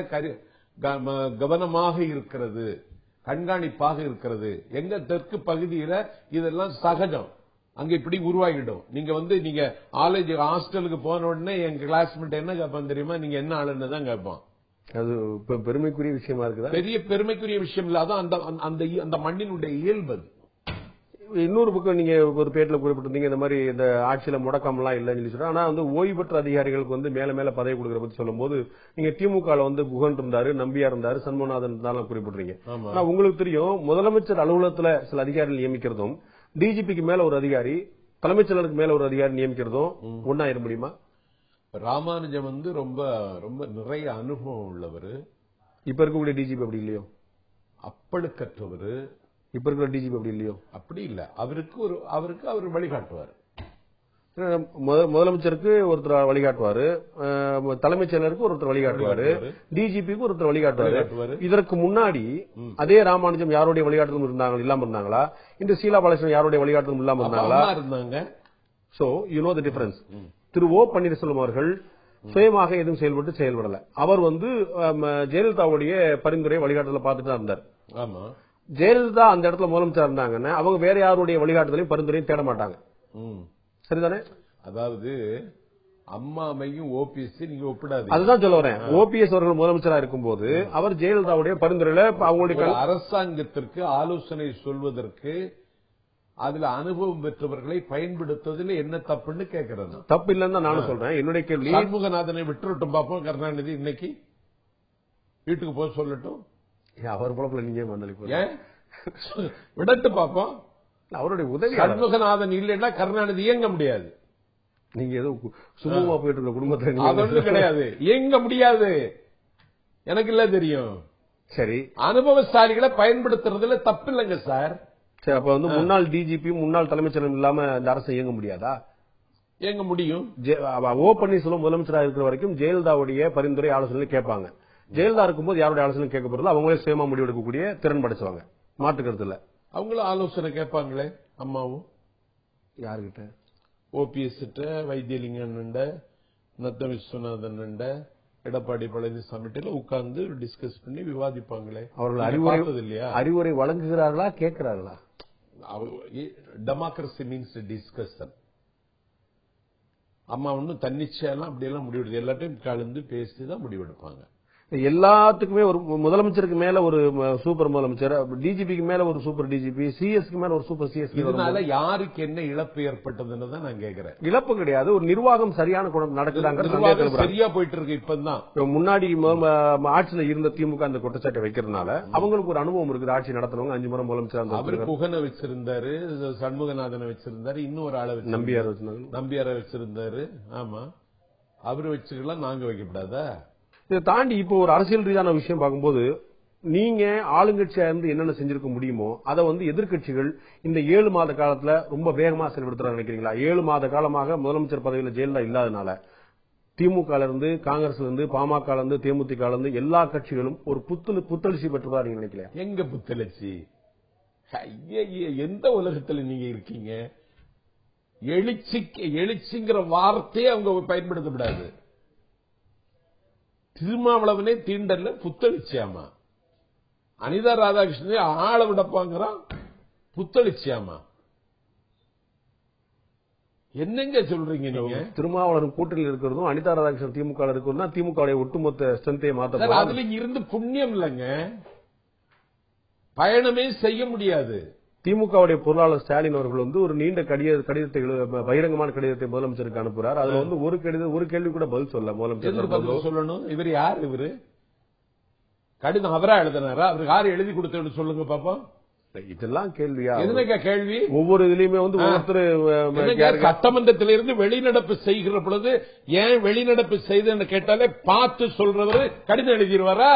[SPEAKER 2] கவனமாக இருக்கிறது, கண்காணிப்பாக இருக்கிறது. எங்க தெற்கு பகுதியில இதெல்லாம் சகஜம். அங்க இப்படி உருவாகிடும். நீங்க காலேஜ் ஹாஸ்டலுக்கு போன உடனே எங்க கிளாஸ்மேட் என்ன கேட்பான் தெரியுமா? நீங்க என்ன ஆளுன்னு தான் கேட்பான்.
[SPEAKER 1] அது பெருமைக்குரிய விஷயமா இருக்குதா?
[SPEAKER 2] பெரிய பெருமைக்குரிய விஷயம் இல்லாத அந்த மண்ணினுடைய இயல்பு.
[SPEAKER 1] இன்னொரு பக்கம் நீங்க ஒரு பேட்டில் குறிப்பிட்டிருந்தீங்க, இந்த மாதிரி இந்த ஆட்சியில முடக்கம்லாம் இல்லைன்னு சொல்லி சொல்றேன். ஆனா ஓய்வு பெற்ற அதிகாரிகளுக்கு மேல மேல பதவி கொடுக்கற பத்தி சொல்லும் போது நீங்க திமுக குகன் இருந்தாரு, நம்பியார் இருந்தாரு, சண்முகநாதன் இருந்தாலும் குறிப்பிடுறீங்க. ஆனா உங்களுக்கு தெரியும், முதலமைச்சர் அலுவலகத்துல சில அதிகாரிகள் நியமிக்கிறதும், டிஜிபிக்கு மேல ஒரு அதிகாரி, தலைமைச் செயலருக்கு மேல ஒரு அதிகாரி நியமிக்கிறதும் ஒன்னாயிர முடியுமா?
[SPEAKER 2] ராமானுஜம் ரொம்ப ரொம்ப நிறைய அனுபவம் உள்ளவர்.
[SPEAKER 1] இப்ப இருக்கக்கூடிய டிஜிபி அப்படி இல்லையோ?
[SPEAKER 2] அப்பழுக்கற்றவர்.
[SPEAKER 1] இப்ப இருக்கிற டிஜிபி அப்படி இல்லையோ?
[SPEAKER 2] அப்படி இல்ல. அவருக்கு அவர் வழிகாட்டுவார்.
[SPEAKER 1] முதலமைச்சருக்கு ஒருத்தர் வழிகாட்டுவாரு, தலைமைச் செயலருக்கு ஒருத்தர் வழிகாட்டுவாரு, டிஜிபிக்கு ஒருத்தர் வழிகாட்டுவாரு. இதற்கு முன்னாடி அதே ராமானுஜம் யாருடைய வழிகாட்டுதலும் இல்லாம இருந்தாங்களா? இந்த ஷீலா பாலகிருஷ்ணன் யாருடைய வழிகாட்டுதலும் இல்லாம இருந்தாங்களா? So you know the difference. திரு ஓ பன்னீர்செல்வம் அவர்கள் சுயமாக எதுவும் செயல்படல. அவர் ஜெயலலிதாவுடைய பரிந்துரை வழிகாட்டுதல பார்த்துட்டு தான் இருந்தார்.
[SPEAKER 2] ஆமா,
[SPEAKER 1] ஜெயலலிதா அந்த இடத்துல முதலமைச்சர் இருந்தாங்கன்னா அவங்க வேற யாருடைய வழிகாட்டுதலையும் பரிந்துரையும் தேட மாட்டாங்க. சரிதானே?
[SPEAKER 2] அதாவது அம்மாவையும் ஓபிஎஸ் நீங்க ஒப்பிடாது.
[SPEAKER 1] அதுதான் சொல்ல வரேன். ஓபிஎஸ் அவர்கள் முதலமைச்சரா இருக்கும்போது அவர் ஜெயலலிதாவுடைய பரிந்துரையில அவங்களுடைய
[SPEAKER 2] அரசாங்கத்திற்கு ஆலோசனை சொல்வதற்கு அதுல அனுபவம் பெற்றவர்களை பயன்படுத்துவதில் என்ன தப்புன்னு கேட்கறது.
[SPEAKER 1] தப்பு இல்லன்னு தான் நானும் சொல்றேன். என்னுடைய கேள்வி,
[SPEAKER 2] சண்முகநாதனை விட்டுவிட்டும் பார்ப்போம். கருணாநிதி இன்னைக்கு வீட்டுக்கு போக சொல்லட்டும்.
[SPEAKER 1] அவர் போல நீங்க
[SPEAKER 2] விடட்டு பார்ப்போம்.
[SPEAKER 1] அவருடைய உதவி
[SPEAKER 2] சண்முகநாதன் இல்லைன்னா கருணாநிதி இயங்க முடியாது.
[SPEAKER 1] நீங்க ஏதோ சுமூகமா போயிட்டு இருக்க குடும்பத்தை
[SPEAKER 2] அது கிடையாது, இயங்க முடியாது. எனக்கு இல்ல தெரியும்.
[SPEAKER 1] சரி,
[SPEAKER 2] அனுபவசாலிகளை பயன்படுத்துறதுல தப்பு இல்லைங்க சார்.
[SPEAKER 1] சரி, அப்ப முன்னாள் டிஜிபி முன்னாள் தலைமைச் செயலர் இல்லாம இந்த அரசு இயங்க முடியாதா?
[SPEAKER 2] இயங்க முடியும்.
[SPEAKER 1] ஓ பன்னீர்செல்வம் முதலமைச்சராக இருக்கிற வரைக்கும் ஜெயலலிதாவுடைய பரிந்துரை ஆலோசனை கேட்பாங்க. ஜெயலலிதா இருக்கும்போது யாருடைய ஆலோசனை கேட்க போறது? அவங்களே சுயமா முடிவெடுக்கக்கூடிய திறன் படைச்சவங்க, மாற்றுக்கிறது இல்ல.
[SPEAKER 2] அவங்களும் ஆலோசனை கேட்பாங்களே. அம்மாவும்
[SPEAKER 1] யாருகிட்ட?
[SPEAKER 2] ஓபிஎஸ் கிட்ட, வைத்தியலிங்கன், நத்த விஸ்வநாதன், எடப்பாடி பழனிசாமி உட்கார்ந்து டிஸ்கஸ் பண்ணி விவாதிப்பாங்களே.
[SPEAKER 1] அவர்கள் அறிவுரை வழங்குகிறார்களா, கேட்கிறார்களா?
[SPEAKER 2] Democracy means discussion. அம்மா ஒன்னும் தன்னிச்சையெல்லாம் அப்படியெல்லாம் முடிவெடுத்து எல்லாத்தையும் கலந்து பேசிதான் முடிவெடுப்பாங்க.
[SPEAKER 1] எல்லாத்துக்குமே ஒரு முதலமைச்சருக்கு மேல ஒரு சூப்பர் முதலமைச்சர், டிஜிபிக்கு மேல ஒரு சூப்பர் டிஜிபி, சிஎஸ்க்கு மேல ஒரு சூப்பர் சிஎஸ்.
[SPEAKER 2] இதனால யாருக்கு என்ன இழப்பு ஏற்பட்டதுன்னு தான் நான் கேட்கிறேன்.
[SPEAKER 1] இழப்பு கிடையாது, ஒரு நிர்வாகம் சரியான நடக்குதாங்க,
[SPEAKER 2] சரியா போயிட்டு இருக்கு. இப்பதான்
[SPEAKER 1] முன்னாடி ஆட்சியில இருந்த திமுக அந்த குற்றச்சாட்டை வைக்கிறதுனால அவங்களுக்கு ஒரு அனுபவம் இருக்குது. ஆட்சி நடத்துறவங்க 5 முறை முதலமைச்சர்.
[SPEAKER 2] அவர் புகனை வச்சிருந்தாரு, சண்முகநாதனை வச்சிருந்தாரு, இன்னொரு ஆளை நம்பியார வச்சிருந்தாரு. ஆமா, அவரு வச்சுக்கலாம், நாங்க வைக்கப்படாதா?
[SPEAKER 1] இதை தாண்டி இப்போ ஒரு அரசியல் ரீதியான விஷயம் பார்க்கும்போது நீங்க ஆளுங்கட்சியா இருந்து என்னென்ன செஞ்சிருக்க முடியுமோ அதை எதிர்க்கட்சிகள் இந்த 7 மாத காலத்துல ரொம்ப வேகமா செயல்படுத்துறாங்க நினைக்கிறீங்களா? 7 மாத காலமாக முதலமைச்சர் பதவியில ஜெயலலிதா இல்லாதனால திமுக இருந்து, காங்கிரஸ்ல இருந்து, பாமக இருந்து, தேமுதிக இருந்து எல்லா கட்சிகளும் ஒரு புத்தெழுச்சி பெற்றதா நீங்க நினைக்கல?
[SPEAKER 2] எங்க புத்தெழுச்சி? எந்த உலகத்துல நீங்க இருக்கீங்க? எழுச்சிங்கிற வார்த்தையை அவங்க பயன்படுத்தப்படாது. திருமாவளவனே தீண்டல்ல புத்தளிச்சியாமா, அனிதா ராதாகிருஷ்ணனே ஆள விடப்பாங்கிறான் புத்தளிச்சியாமா. என்னங்க சொல்றீங்க நீங்க?
[SPEAKER 1] திருமாவளவன் கூட்டணியில் இருக்கிறதும் அனிதா ராதாகிருஷ்ணன் திமுக இருக்கிறதுனா திமுக ஒட்டுமொத்த ஸ்ட்ரென்த்தையை மாத்த
[SPEAKER 2] அதுல இருந்து புண்ணியம் இல்லைங்க, பயணமே செய்ய முடியாது.
[SPEAKER 1] திமுகவுடைய பொருளாளர் ஸ்டாலின் அவர்கள் வந்து ஒரு நீண்ட கடிதத்தை பகிரங்கமான கடிதத்தை முதலமைச்சருக்கு அனுப்புறார். அதுல வந்து ஒரு கேள்வி கூட பதில் சொல்ல முதலமைச்சர்
[SPEAKER 2] சொல்லணும். இவர் யார்? இவரு கடிதம் அவரா எழுதினாரா? அவருக்கு யாரு எழுதி கொடுத்தேன்னு சொல்லுங்க பாப்போம்.
[SPEAKER 1] இதெல்லாம் கேள்வியா?
[SPEAKER 2] எதுனக்கா கேள்வி?
[SPEAKER 1] ஒவ்வொரு இதுலயுமே வந்து ஒவ்வொருத்தர்
[SPEAKER 2] சட்டமன்றத்திலிருந்து வெளிநடப்பு செய்கிற பொழுது ஏன் வெளிநடப்பு செய்துன்னு கேட்டாலே பார்த்து சொல்றவரு கடிதம் எழுதிடுவாரா?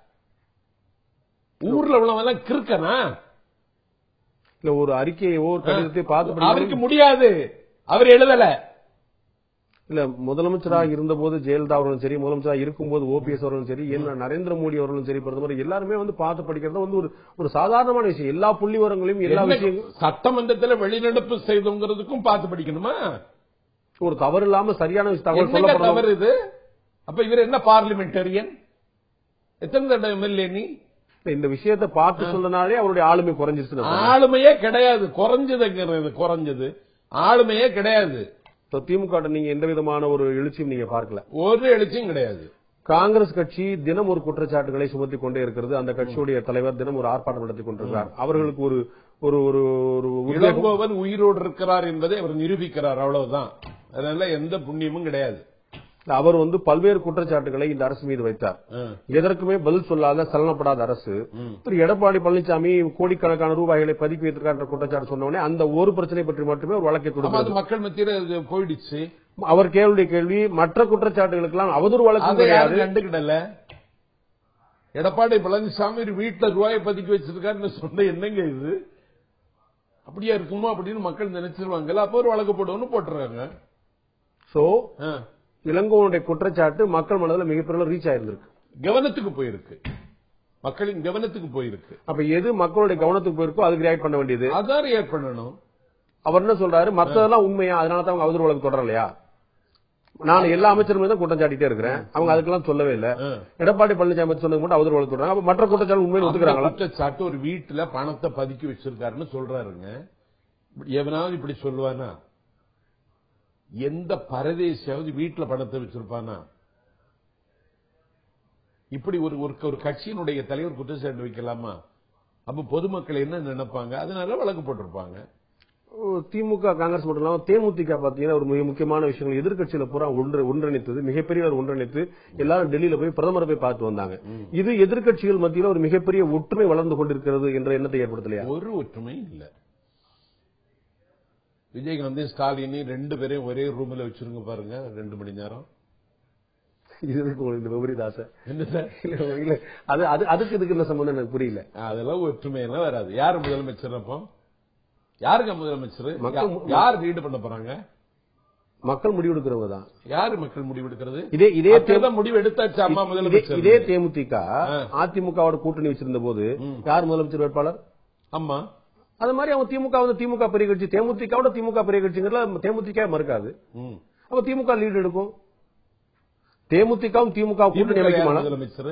[SPEAKER 2] ஊர்ல உள்ளவெல்லாம் கிறுக்கனா?
[SPEAKER 1] இல்ல ஒரு அறிக்கையோ ஒரு கடிதத்தை பார்த்து
[SPEAKER 2] அவருக்கு முடியாது. அவர் எழுதல.
[SPEAKER 1] இல்ல முதலமைச்சராக இருந்த போது ஜெயலலிதா அவர்களும் சரி, முதலமைச்சராக இருக்கும்போது ஓபிஎஸ் அவர்களும் சரி, என்ன நரேந்திர மோடி அவர்களும் சரி, பிரதமர் எல்லாருமே வந்து பார்த்து படிக்கிறது வந்து ஒரு சாதாரணமான விஷயம். எல்லா புள்ளி விவரங்களையும் எல்லா விஷயங்களும்
[SPEAKER 2] சட்டமன்றத்தில் வெளிநடப்பு செய்தோங்கிறதுக்கும் பார்த்து படிக்கணுமா?
[SPEAKER 1] ஒரு தவறு இல்லாம சரியான தகவல்
[SPEAKER 2] தவறு இது. அப்ப இவர் என்ன பார்லிமெண்டரியன்? எத்தனை தடவை எம்எல்ஏ நீ?
[SPEAKER 1] இந்த விஷயத்தை பார்த்து சொன்னனாலே அவருடைய ஆளுமை குறைஞ்சிருச்சு.
[SPEAKER 2] ஆளுமையே கிடையாது, குறைஞ்சதுங்கிறது. குறைஞ்சது ஆளுமையே கிடையாது.
[SPEAKER 1] திமுக நீங்க எந்த விதமான ஒரு எழுச்சியும் நீங்க பார்க்கல? ஒரு
[SPEAKER 2] எழுச்சியும் கிடையாது.
[SPEAKER 1] காங்கிரஸ் கட்சி தினம் ஒரு குற்றச்சாட்டுகளை சுமத்தி கொண்டே இருக்கிறது. அந்த கட்சியுடைய தலைவர் தினம் ஒரு ஆர்ப்பாட்டம் நடத்தி கொண்டிருக்கிறார். அவர்களுக்கு ஒரு ஒரு ஒரு
[SPEAKER 2] இளங்கோவன் உயிரோடு இருக்கிறார் என்பதை அவர் நிரூபிக்கிறார். அவ்வளவுதான். அதனால எந்த புண்ணியமும் கிடையாது.
[SPEAKER 1] அவர் வந்து பல்வேறு குற்றச்சாட்டுகளை இந்த அரசு மீது வைத்தார். எதற்குமே பதில் சொல்லாத சலனப்படாத அரசு. திரு எடப்பாடி பழனிசாமி கோடிக்கணக்கான ரூபாய்களை பதுக்கி வைத்திருக்கார் குற்றச்சாட்டு சொன்னவனே அந்த ஒரு பிரச்சனை பற்றி மட்டுமே ஒரு வழக்கை கொடுத்தார்.
[SPEAKER 2] மக்கள் மத்தியில் போயிடுச்சு.
[SPEAKER 1] அவர் கேள்வி மற்ற குற்றச்சாட்டுகளுக்கெல்லாம் அவதூறு வழக்கு கிடையாது.
[SPEAKER 2] கண்டுகிடல. எடப்பாடி பழனிசாமி வீட்டுல ரூபாயை பதுக்கி வச்சிருக்காருன்னு சொன்ன என்னங்க இது? அப்படியா இருக்குமோ அப்படின்னு மக்கள் நினைச்சிருவாங்க. அப்போ ஒரு வழக்கு போடுவோம்னு போட்டுறாங்க.
[SPEAKER 1] சோ இளங்கோவனுடைய குற்றச்சாட்டு மக்கள் மனதில் மிகப்பெரிய ரீச் ஆயிருந்திருக்கு,
[SPEAKER 2] கவனத்துக்கு போயிருக்கு, மக்களின் கவனத்துக்கு போயிருக்கு.
[SPEAKER 1] அப்ப எது மக்களுடைய கவனத்துக்கு போயிருக்கோ அதுக்கு ரியாக்ட் பண்ண வேண்டியது.
[SPEAKER 2] அதான் ரியாக்ட் பண்ணணும்.
[SPEAKER 1] அவர் என்ன சொல்றாரு? மத்ததெல்லாம் உண்மையா? அதனாலதான் அவங்க அவதூறு வழக்கு தொடரலையா? நான் எல்லா அமைச்சரும் தான் குற்றம் சாட்டிட்டே இருக்கிறேன். அவங்க அதுக்கெல்லாம் சொல்லவே இல்லை. எடப்பாடி பழனிசாமி சொன்னது மட்டும் அவதூறு வழக்கு தொடராங்க. மற்ற குற்றச்சாட்டு உண்மையை ஒத்துக்கிறாங்களா?
[SPEAKER 2] குற்றச்சாட்டு ஒரு வீட்டுல பணத்தை பதுக்கி வச்சிருக்காருன்னு சொல்றாருங்க. எவனாவது இப்படி சொல்லுவானா? எந்த பரதேசியாவது வீட்டுல பணத்தை வச்சிருப்பானா? இப்படி ஒரு கட்சியினுடைய தலைவர் குற்றச்சாட்டு வைக்கலாமா? அப்ப பொதுமக்கள் என்ன நினைப்பாங்க? அதனால வழக்கு போட்டிருப்பாங்க.
[SPEAKER 1] திமுக காங்கிரஸ் மட்டும் இல்லாம தேமுதிக பாத்தீங்கன்னா ஒரு மிக முக்கியமான விஷயங்கள் எதிர்கட்சியில பூரா ஒன்றிணைத்தது, மிகப்பெரிய ஒன்றிணைத்து எல்லாரும் டெல்லியில போய் பிரதமரை போய் பார்த்து வந்தாங்க. இது எதிர்கட்சிகள் மத்தியில் ஒரு மிகப்பெரிய ஒற்றுமை வளர்ந்து கொண்டிருக்கிறது என்ற எண்ணத்தை ஏற்படுத்தலையா?
[SPEAKER 2] ஒரு ஒற்றுமை இல்ல. விஜயகாந்த் ஸ்டாலின் 2 பேரையும் ஒரே ரூம்ல வச்சிருங்க பாருங்க 2 மணி நேரம்.
[SPEAKER 1] விபரீதாசை அதுக்கு இதுக்கு என்ன சம்பந்தம் எனக்கு புரியல.
[SPEAKER 2] அதெல்லாம் ஒற்றுமையெல்லாம் வராது. யாரு முதலமைச்சர்? அப்போ யாருங்க முதலமைச்சர்? யார் லீடு பண்ண போறாங்க?
[SPEAKER 1] மக்கள் முடிவெடுக்கிறவங்க தான்.
[SPEAKER 2] யாரு மக்கள் முடிவெடுக்கிறது?
[SPEAKER 1] இதே
[SPEAKER 2] முடிவு எடுத்தாச்சு. அம்மா முதலமைச்சர்.
[SPEAKER 1] இதே தேமுதிக அதிமுகவோட கூட்டணி வச்சிருந்த போது யார் முதலமைச்சர் வேட்பாளர்?
[SPEAKER 2] அம்மா.
[SPEAKER 1] அது மாதிரி அவங்க திமுக பெரிய கட்சி, தேமுதிகவோட திமுக பெரிய கட்சிங்கிறதுல தேமுதிக மறுக்காது. அப்ப திமுக லீடு எடுக்கும். தேமுதிகவும் திமுக கூட்டணி அமைக்குமான
[SPEAKER 2] முதலமைச்சர்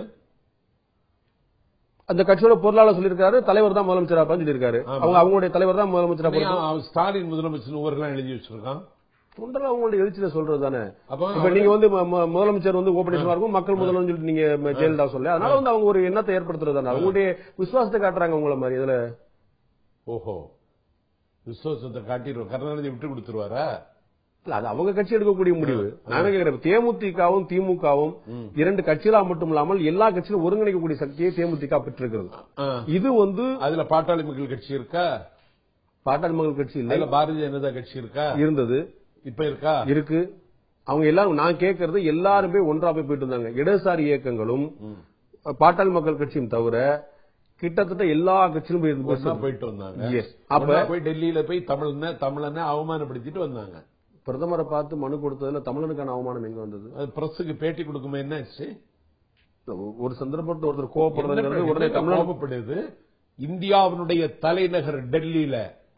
[SPEAKER 1] அந்த கட்சியோட பொருளாளர் சொல்லியிருக்காரு, தலைவர் தான் முதலமைச்சரா சொல்லியிருக்காரு. அவங்களுடைய தலைவர் தான் முதலமைச்சரா.
[SPEAKER 2] ஸ்டாலின் முதலமைச்சர் ஊரெல்லாம் எழுதி வச்சிருக்கான்.
[SPEAKER 1] தொண்டர்கள் அவங்களுடைய எழுச்சியில சொல்றது தானே. இப்ப நீங்க வந்து முதலமைச்சர் வந்து ஓபனேஷனா இருக்கும், மக்கள் முதல்வர் சொல்லிட்டு நீங்க ஜெயலலிதா சொல்ல, அதனால வந்து அவங்க ஒரு எண்ணத்தை ஏற்படுத்துறது தானே. அவங்களுடைய விசுவாசத்தை காட்டுறாங்க உங்களை மாதிரி. இதுல
[SPEAKER 2] ஓஹோ, விசுவாசத்தை காட்டிடுவோம். கருணாநிதி விட்டு கொடுத்துருவாரா?
[SPEAKER 1] அது அவங்க கட்சி எடுக்கக்கூடிய முடிவு. நான் கேட்கிறேன், தேமுதிகவும் திமுகவும் 2 கட்சிகளா மட்டும் இல்லாமல் எல்லா கட்சியிலும் ஒருங்கிணைக்கக்கூடிய சக்தியை தேமுதிக பெற்றிருக்கிறது. இது வந்து
[SPEAKER 2] அதுல பாட்டாளி மக்கள் கட்சி இருக்கா?
[SPEAKER 1] பாட்டாளி மக்கள் கட்சி இல்ல.
[SPEAKER 2] பாரதிய ஜனதா கட்சி இருக்கா?
[SPEAKER 1] இருந்தது.
[SPEAKER 2] இப்ப இருக்கா?
[SPEAKER 1] இருக்கு. அவங்க எல்லாரும் நான் கேட்கறது எல்லாருமே ஒன்றா போய் போயிட்டு இருந்தாங்க. இடதுசாரி இயக்கங்களும் பாட்டாளி மக்கள் கட்சியும் தவிர கிட்டத்தட்ட எல்லா கட்சியிலும்
[SPEAKER 2] போயிட்டு வந்தாங்க. அப்ப போய் டெல்லியில போய் தமிழனை அவமானப்படுத்திட்டு வந்தாங்க.
[SPEAKER 1] பிரதமரை பார்த்து மனு கொடுத்ததுல தமிழனுக்கான அவமானம் எங்க வந்தது?
[SPEAKER 2] பிரஸுக்கு பேட்டி கொடுக்குமே என்னாச்சு?
[SPEAKER 1] ஒரு சந்தர்ப்பத்தில் ஒருத்தர் கோவப்படுறது உடனே
[SPEAKER 2] கோபப்படுது. இந்தியாவினுடைய தலைநகர் டெல்லியில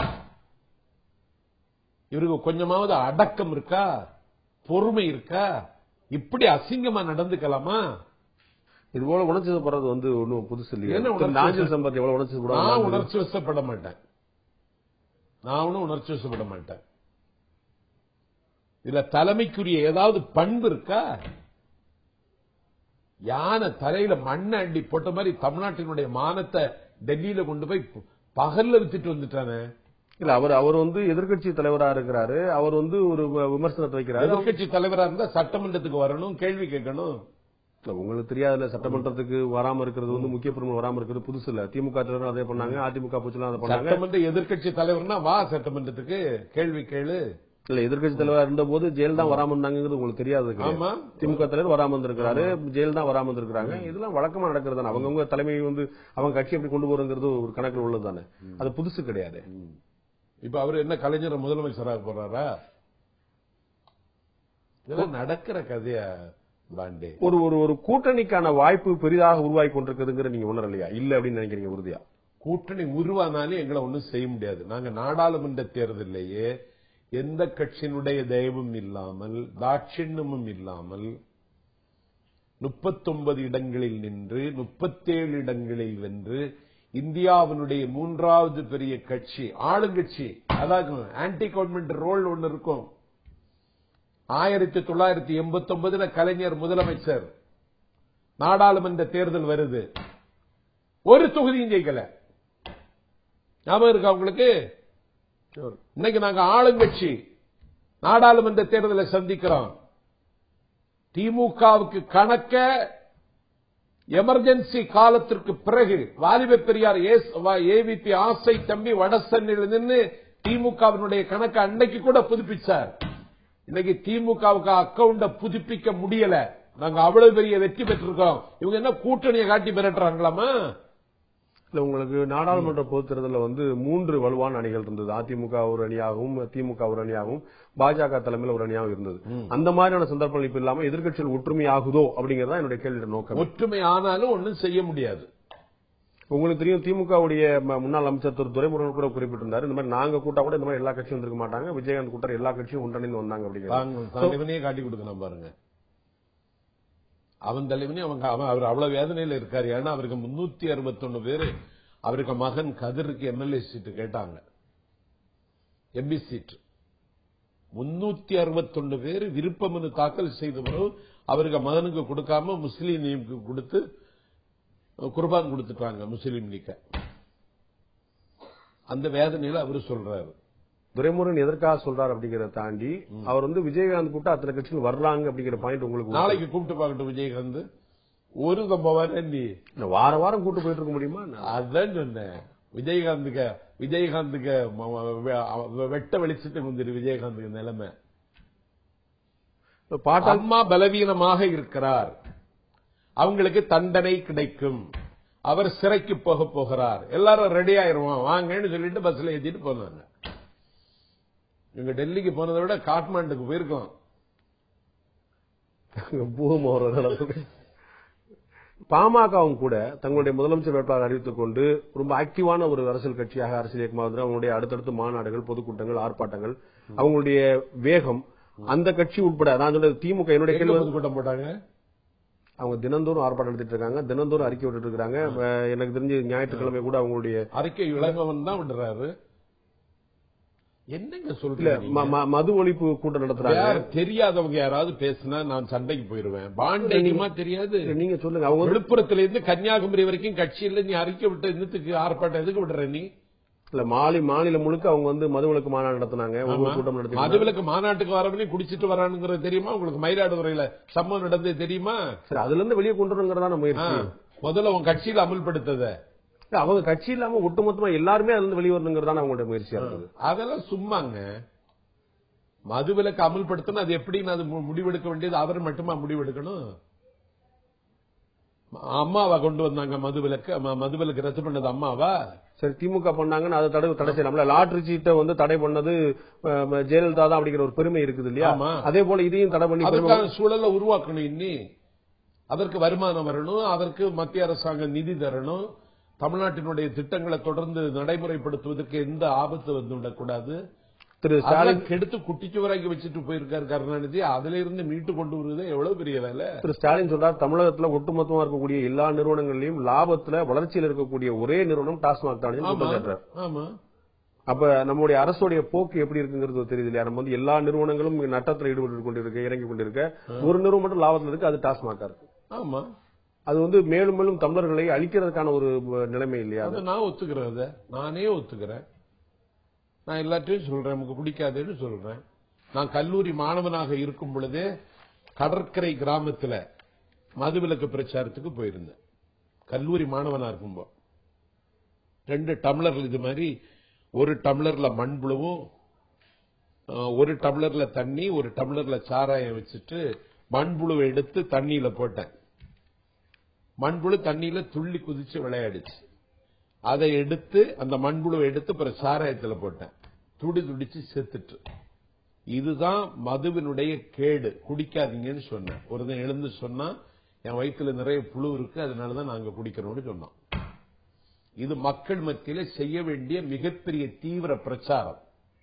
[SPEAKER 2] இவருக்கு கொஞ்சமாவது அடக்கம் இருக்கா? பொறுமை இருக்கா? இப்படி அசிங்கமா நடந்துக்கலாமா?
[SPEAKER 1] இது போல உணர்ச்சி வசப்படுறது வந்து ஒன்னும் புதுசு இல்லையா? சம்பத் எவ்வளவு உணர்ச்சி வசப்பட?
[SPEAKER 2] நான் உணர்ச்சி வசப்பட மாட்டேன். நான் ஒன்னும் உணர்ச்சி வசப்பட மாட்டேன். இதுல தலைமைக்குரிய ஏதாவது பண்பு இருக்கா? யானை தலையில மண்ணை அண்டி போட்ட மாதிரி தமிழ்நாட்டினுடைய மானத்தை டெல்லியில கொண்டு போய் பகல்ல வித்துட்டு வந்துட்டானே.
[SPEAKER 1] இல்ல அவர் வந்து எதிர்க்கட்சி தலைவரா இருக்கிறாரு. அவர் வந்து ஒரு விமர்சனத்தை வைக்கிறாரு.
[SPEAKER 2] எதிர்க்கட்சி தலைவரா இருந்தா சட்டமன்றத்துக்கு வரணும், கேள்வி கேட்கணும்.
[SPEAKER 1] உங்களுக்கு தெரியாதுல, சட்டமன்றத்துக்கு வராம இருக்கிறது வந்து முக்கிய பிரமுகர் வராம இருக்கிறது புதுசு இல்ல. திமுக தலைவர் அதே பண்ணாங்க, அதிமுக பூச்சலாம் அதை பண்ணாங்க.
[SPEAKER 2] சட்டமன்ற எதிர்க்கட்சி தலைவர்னா வா சட்டமன்றத்துக்கு கேள்வி கேளு.
[SPEAKER 1] இல்ல எதிர்க்கட்சி தலைவரா இருந்த போது ஜெயலலிதா தான் வராம இருந்தாங்கிறது உங்களுக்கு தெரியாது. திமுக தலைவர் வராம இருந்திருக்காரு, ஜெயலலிதா தான் வராம இருந்திருக்காங்க. இதெல்லாம் வழக்கமா நடக்கிறது தானே. அவங்கவுங்க தலைமை வந்து அவங்க கட்சி எப்படி கொண்டு போறங்கிறது ஒரு கணக்கில் உள்ளது தானே. அது புதுசு கிடையாது.
[SPEAKER 2] இப்ப அவரு என்ன கலைஞர் முதலமைச்சராக போறாரா? இதெல்லாம் நடக்கிற கதையா பாண்டே?
[SPEAKER 1] ஒரு ஒரு கூட்டணிக்கான வாய்ப்பு பெரிதாக உருவாகி கொண்டிருக்குதுங்கிற நீங்க உணரலையா? இல்ல அப்படின்னு நினைக்கிறீங்க உறுதியா?
[SPEAKER 2] கூட்டணி உருவானாலும் எங்களை ஒன்றும் செய்ய முடியாது. நாங்க நாடாளுமன்ற தேர்தலையே எந்த கட்சியினுடைய தயவும் இல்லாமல் தாட்சியமும் இல்லாமல் 39 இடங்களில் நின்று 37 இடங்களில் வென்று இந்தியாவினுடைய 3வது பெரிய கட்சி, ஆளுங்கட்சி, அதாவது ஆன்டி கவர்மெண்ட் ரோல் ஒன்னு இருக்கும். 1989 கலைஞர் முதலமைச்சர், நாடாளுமன்ற தேர்தல் வருது, ஒரு தொகுதியும் ஜெயிக்கல. ஞாபகம் இருக்கா உங்களுக்கு? இன்னைக்கு நாங்க ஆளுங்கட்சி நாடாளுமன்ற தேர்தலை சந்திக்கிறோம். திமுகவுக்கு கணக்க எமர்ஜென்சி காலத்திற்கு பிறகு வாலிப பெரியார் ஏவிபி ஆசை தம்பி வடசென்னையில் நின்று திமுகவினுடைய கணக்கு அன்னைக்கு கூட புதுப்பிச்சார். இன்னைக்கு திமுகவுக்கு அக்கவுண்ட புதுப்பிக்க முடியல. நாங்க அவ்வளவு பெரிய வெற்றி பெற்றிருக்கோம். இவங்க என்ன கூட்டணியை காட்டி மிரட்டுறாங்களாமா?
[SPEAKER 1] இல்ல, உங்களுக்கு நாடாளுமன்ற பொதுத் தேர்தலில் வந்து 3 வலுவான அணிகள் இருந்தது. அதிமுக ஒரு அணியாகவும், திமுக ஒரு அணியாகவும், பாஜக தலைமையில் ஒரு அணியாகவும் இருந்தது. அந்த மாதிரியான சந்தர்ப்பங்கள் இப்ப இல்லாம எதிர்க்கட்சிகள் ஒற்றுமை ஆகுதோ அப்படிங்கறத என்னுடைய கேள்வி நோக்கம்.
[SPEAKER 2] ஒற்றுமை ஆனாலும் ஒன்னும் செய்ய முடியாது.
[SPEAKER 1] உங்களுக்கு தெரியும், திமுகவுடைய முன்னாள் அமைச்சர் திரு துரைமுருகன் கூட குறிப்பிட்டிருந்தாரு, இந்த மாதிரி நாங்க கூட்டா கூட இந்த மாதிரி எல்லா கட்சியும் வந்திருக்க மாட்டாங்க, விஜயகாந்த் கூட்ட எல்லா கட்சியும் ஒன்றிணைந்து வந்தாங்க
[SPEAKER 2] அப்படிங்கிறதே காட்டி கொடுக்கணும் பாருங்க. அவன் தலைவனே அவர் அவ்வளவு வேதனையில இருக்காரு. ஏன்னா அவருக்கு 361 பேரு அவருக்கு மகன் கதிருக்கு எம்எல்ஏ சீட்டு கேட்டாங்க, எம்பி சீட்டு. 361 பேர் விருப்ப மனு தாக்கல் செய்தவரும் அவருக்கு மகனுக்கு கொடுக்காம முஸ்லீம் லீக்கு கொடுத்து குர்பான் கொடுத்துட்டாங்க. முஸ்லீம் லீக்க அந்த வேதனையில அவரு சொல்றாரு.
[SPEAKER 1] துரைமுருகன் எதற்காக சொல்றாரு அப்படிங்கறத தாண்டி அவர் வந்து விஜயகாந்த் கூப்பிட்டு அத்தனை கட்சிகள் வர்றாங்க அப்படிங்கிற பாயிண்ட் உங்களுக்கு
[SPEAKER 2] நாளைக்கு கூப்பிட்டு பார்க்கட்டும். விஜயகாந்த் ஒரு சம்பவம் நீ
[SPEAKER 1] வார வாரம் கூட்டு போயிட்டு இருக்க முடியுமா?
[SPEAKER 2] அதான் சொன்னேன். விஜயகாந்துக்கு வெட்ட வெளிச்சிட்டு வந்துரு. விஜயகாந்துக்கு நிலைமை அம்மா பலவீனமாக இருக்கிறார், அவங்களுக்கு தண்டனை கிடைக்கும், அவர் சிறைக்கு போக போகிறார், எல்லாரும் ரெடி ஆயிருவான் வாங்கன்னு சொல்லிட்டு பஸ்ல ஏத்திட்டு போனாங்க. இவங்க டெல்லிக்கு போனதை விட காட்மாண்டுக்கு போயிருக்கோம்.
[SPEAKER 1] பாமகவும் கூட தங்களுடைய முதலமைச்சர் வேட்பாளர் அறிவித்துக் கொண்டு ரொம்ப ஆக்டிவான ஒரு அரசியல் கட்சியாக அரசியல் இயக்கமாக அவங்களுடைய அடுத்தடுத்து மாநாடுகள், பொதுக்கூட்டங்கள், ஆர்ப்பாட்டங்கள், அவங்களுடைய வேகம், அந்த கட்சி உட்பட நான் சொல்றது திமுக என்னுடைய கேள்வி
[SPEAKER 2] கூட்டம் போட்டாங்க.
[SPEAKER 1] அவங்க தினந்தோறும் ஆர்ப்பாட்டம் நடத்திட்டு இருக்காங்க, தினந்தோறும் அறிக்கை விட்டுட்டு இருக்காங்க. எனக்கு தெரிஞ்சு ஞாயிற்றுக்கிழமை கூட அவங்களுடைய
[SPEAKER 2] அறிக்கை இளங்கவன் தான் விடுறாரு. என்னங்க சொல்றீங்க?
[SPEAKER 1] மது ஒழிப்பு கூட்டம் நடத்துறாங்க.
[SPEAKER 2] தெரியாதவங்க யாராவது பேசினா நான் சண்டைக்கு போயிருவேன். பாண்டியமா தெரியாது.
[SPEAKER 1] நீங்க சொல்லுங்க. அவங்க
[SPEAKER 2] விழுப்புரத்துல இருந்து கன்னியாகுமரி வரைக்கும் கட்சியில நீ அறிக்கை விட்டு இன்னத்துக்கு ஆர்ப்பாட்டம் எதுக்கு விடுற நீ?
[SPEAKER 1] இல்ல, மாநிலம் முழுக்க அவங்க வந்து மதுவிலக்கு மாநாடு நடத்தினாங்க, ஒவ்வொரு கூட்டம் நடத்தி.
[SPEAKER 2] மதுவிலக்கு மாநாட்டுக்கு வரவனே குடிச்சிட்டு வரானுங்கிறது தெரியுமா உங்களுக்கு? மயிலாடுதுறையில சம்பவம் நடந்தது தெரியுமா?
[SPEAKER 1] சரி, அதுல இருந்து வெளியே கொண்டு வரங்கிறதா முயற்சி.
[SPEAKER 2] முதல்ல உங்க கட்சியில அமல்படுத்தத
[SPEAKER 1] அவங்க கட்சி இல்லாம ஒட்டுமொத்தமா எல்லாருமே அதுல இருந்து வெளிவரணுங்கிறதா அவங்களோட முயற்சியா இருந்தது.
[SPEAKER 2] அதெல்லாம் சும்மாங்க. மதுவிலக்கு அமல்படுத்தணும், அது எப்படின்னு அது முடிவெடுக்க வேண்டியது அவர் மட்டுமா முடிவெடுக்கணும்? அம்மாவா கொண்டு வந்தாங்க மதுவிலக்கு ரத்து பண்ணது அம்மாவா? சரி,
[SPEAKER 1] திமுக பண்ணாங்கன்னு அதை தடை செய்யலாம்ல. லாட்டரி சீட்டை வந்து தடை பண்ணது ஜெயலலிதா தான் அப்படிங்கிற ஒரு பெருமை இருக்குது இல்லையா? அதே போல இதையும் தடை பண்ணி
[SPEAKER 2] அதற்கான சூழலை உருவாக்கணும். இன்னி அதற்கு வருமானம் வரணும், அதற்கு மத்திய அரசாங்கம் நிதி தரணும். தமிழ்நாட்டினுடைய திட்டங்களை தொடர்ந்து நடைமுறைப்படுத்துவதற்கு எந்த ஆபத்து வந்து விடக்கூடாது.
[SPEAKER 1] திரு ஸ்டாலின்
[SPEAKER 2] எடுத்து குட்டிச்சுவராக்கி வச்சுட்டு போயிருக்காரு கருணாநிதி. அதுல இருந்து மீட்டு கொண்டு வருவது எவ்வளவு பெரிய வேலை.
[SPEAKER 1] திரு ஸ்டாலின் சொல்றார், தமிழகத்துல ஒட்டுமொத்தமா இருக்கக்கூடிய எல்லா நிறுவனங்களையும் லாபத்துல வளர்ச்சியில் இருக்கக்கூடிய ஒரே நிறுவனம் டாஸ்மாக் தான்.
[SPEAKER 2] ஆமா,
[SPEAKER 1] அப்ப நம்முடைய அரசுடைய போக்கு எப்படி இருக்குங்கிறது தெரியுது இல்லையா? நம்ம வந்து எல்லா நிறுவனங்களும் நட்டத்தில் ஈடுபட்டு கொண்டிருக்க, இறங்கி கொண்டிருக்க, ஒரு நிறுவனம் மட்டும் லாபத்தில் இருக்கு, அது டாஸ்மாக் இருக்கு.
[SPEAKER 2] ஆமா,
[SPEAKER 1] அது வந்து மேலும் மேலும் தமிழர்களை அழிக்கிறதுக்கான ஒரு நிலைமை இல்லையா?
[SPEAKER 2] நான் ஒத்துக்கிறேன், நானே ஒத்துக்கிறேன். நான் எல்லாத்தையும் சொல்றேன், நமக்கு பிடிக்காதுன்னு சொல்றேன். நான் கல்லூரி மாணவனாக இருக்கும் பொழுதே கடற்கரை கிராமத்தில் மதுவிலக்கு பிரச்சாரத்துக்கு போயிருந்தேன். கல்லூரி மாணவனா இருக்கும்போ 2 டம்ளர் இது மாதிரி, ஒரு டம்ளர்ல மண்புழுவும், ஒரு டம்ளர்ல தண்ணி, ஒரு டம்ளர்ல சாராயம் வச்சுட்டு மண்புழுவை எடுத்து தண்ணியில போட்டேன். மண்புழு தண்ணியில துள்ளி குதிச்சு விளையாடுச்சு. அதை எடுத்து அந்த மண்புழுவை எடுத்து பிற சாராயத்தில் போட்டேன். துடிச்சு செத்துட்டு. இதுதான் மதுவினுடைய கேடு, குடிக்காதீங்கன்னு சொன்னேன். ஒருத்தன் எழுந்து சொன்னா என் வயிற்றுல நிறைய புழு இருக்கு, அதனாலதான் நாங்க குடிக்கிறோம்னு சொன்னோம். இது மக்கள் மத்தியில செய்ய வேண்டிய மிகப்பெரிய தீவிர பிரச்சாரம்.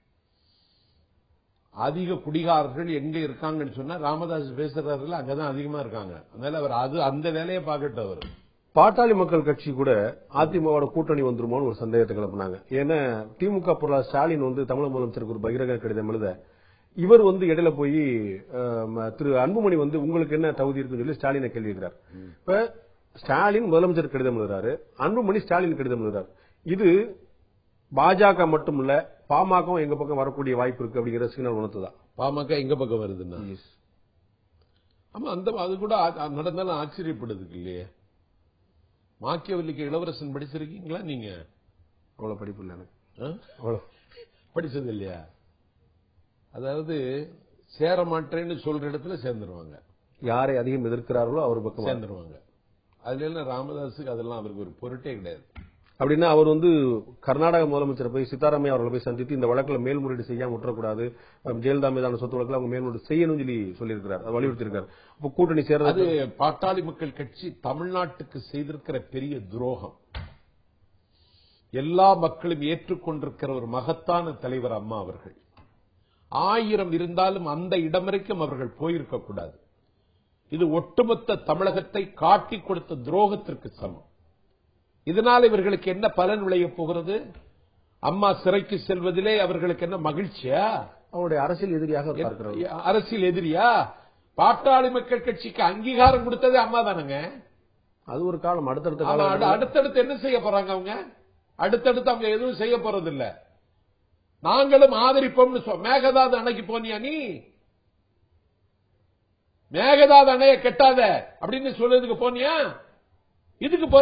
[SPEAKER 2] அதிக குடிகாரர்கள் எங்க இருக்காங்கன்னு சொன்னா ராமதாஸ் பேசுறாருல அங்கதான் அதிகமா இருக்காங்க. அதனால அவர் அந்த வேலையை பார்க்கட்டும். அவர்
[SPEAKER 1] பாட்டாளி மக்கள் கட்சி கூட அதிமுக கூட்டணி வந்துருமோன்னு ஒரு சந்தேகத்தை கிளப்பினாங்க. ஏன்னா திமுக பொருளாளர் ஸ்டாலின் வந்து தமிழக முதலமைச்சருக்கு ஒரு பகிரங்க கடிதம் எழுத, இவர் வந்து இடையில போய் திரு அன்புமணி வந்து உங்களுக்கு என்ன தகுதி இருக்குன்னு சொல்லி ஸ்டாலினை கேள்வி கேட்கிறார். இப்ப ஸ்டாலின் முதலமைச்சர் கடிதம் எழுதுறாரு, அன்புமணி ஸ்டாலின் கடிதம் எழுதுறாரு. இது பாஜக மட்டும் இல்ல, பாமக எங்க பக்கம் வரக்கூடிய வாய்ப்பு இருக்கு அப்படிங்கிற சிக்னல் உணர்த்துதான்.
[SPEAKER 2] பாமக எங்க பக்கம் வருதுன்னா, ஆமா அது கூட நடந்தாலும் ஆச்சரியப்படுறதுக்கு இல்லையே. மாக்கியவல்லிக்கு இளவரசன் படிச்சிருக்கீங்களா நீங்க?
[SPEAKER 1] அவ்வளவு படிப்பு இல்ல எனக்கு.
[SPEAKER 2] அவ்வளவு படிச்சது இல்லையா? அதாவது சேர மாட்டேன்னு சொல்ற இடத்துல சேர்ந்துருவாங்க.
[SPEAKER 1] யாரை அதிகம் எதிர்க்கிறார்களோ அவர் பக்கம்
[SPEAKER 2] சேர்ந்துருவாங்க. அதுல எல்லாம் ராமதாஸுக்கு அதெல்லாம் அவருக்கு ஒரு பொருட்டே கிடையாது.
[SPEAKER 1] அப்படின்னா அவர் வந்து கர்நாடக முதலமைச்சர் போய் சித்தாராமையா அவர்களை போய் சந்தித்து இந்த வழக்கில் மேல்முறையீடு செய்யாம விட்டுறக்கூடாது, ஜெயலலிதா மீதான சொத்து வழக்கில் அவங்க மேல்முறையீடு செய்யணும் சொல்லி சொல்லியிருக்கிறார், வலியுறுத்தியிருக்கார். அப்ப கூட்டணி சேர்றது
[SPEAKER 2] பாட்டாளி மக்கள் கட்சி தமிழ்நாட்டுக்கு செய்திருக்கிற பெரிய துரோகம். எல்லா மக்களும் ஏற்றுக்கொண்டிருக்கிற ஒரு மகத்தான தலைவர் அம்மா அவர்கள். 1000 இருந்தாலும் அந்த இடம் வரைக்கும் அவர்கள் போயிருக்கக்கூடாது. இது ஒட்டுமொத்த தமிழகத்தை காட்டிக் கொடுத்த துரோகத்திற்கு சமம். இதனால் இவர்களுக்கு என்ன பலன் விளைய போகிறது? அம்மா சிறைக்கு செல்வதிலே அவர்களுக்கு என்ன மகிழ்ச்சியா?
[SPEAKER 1] அவருடைய அரசியல் எதிரியாக
[SPEAKER 2] அரசியல் எதிரியா? பாட்டாளி மக்கள் கட்சிக்கு அங்கீகாரம் கொடுத்தது அம்மா தானங்க.
[SPEAKER 1] அது ஒரு காலம். அடுத்தடுத்து
[SPEAKER 2] என்ன செய்ய போறாங்க அவங்க? அடுத்தடுத்து அவங்க எதுவும் செய்ய போறது இல்ல. நாங்களும் ஆதரிப்போம்னு மேகதாது அணைக்கு போனியா நீ? மேகதாது அணைய கெட்டாத அப்படின்னு சொல்றதுக்கு போனியா? இதுக்கு போற?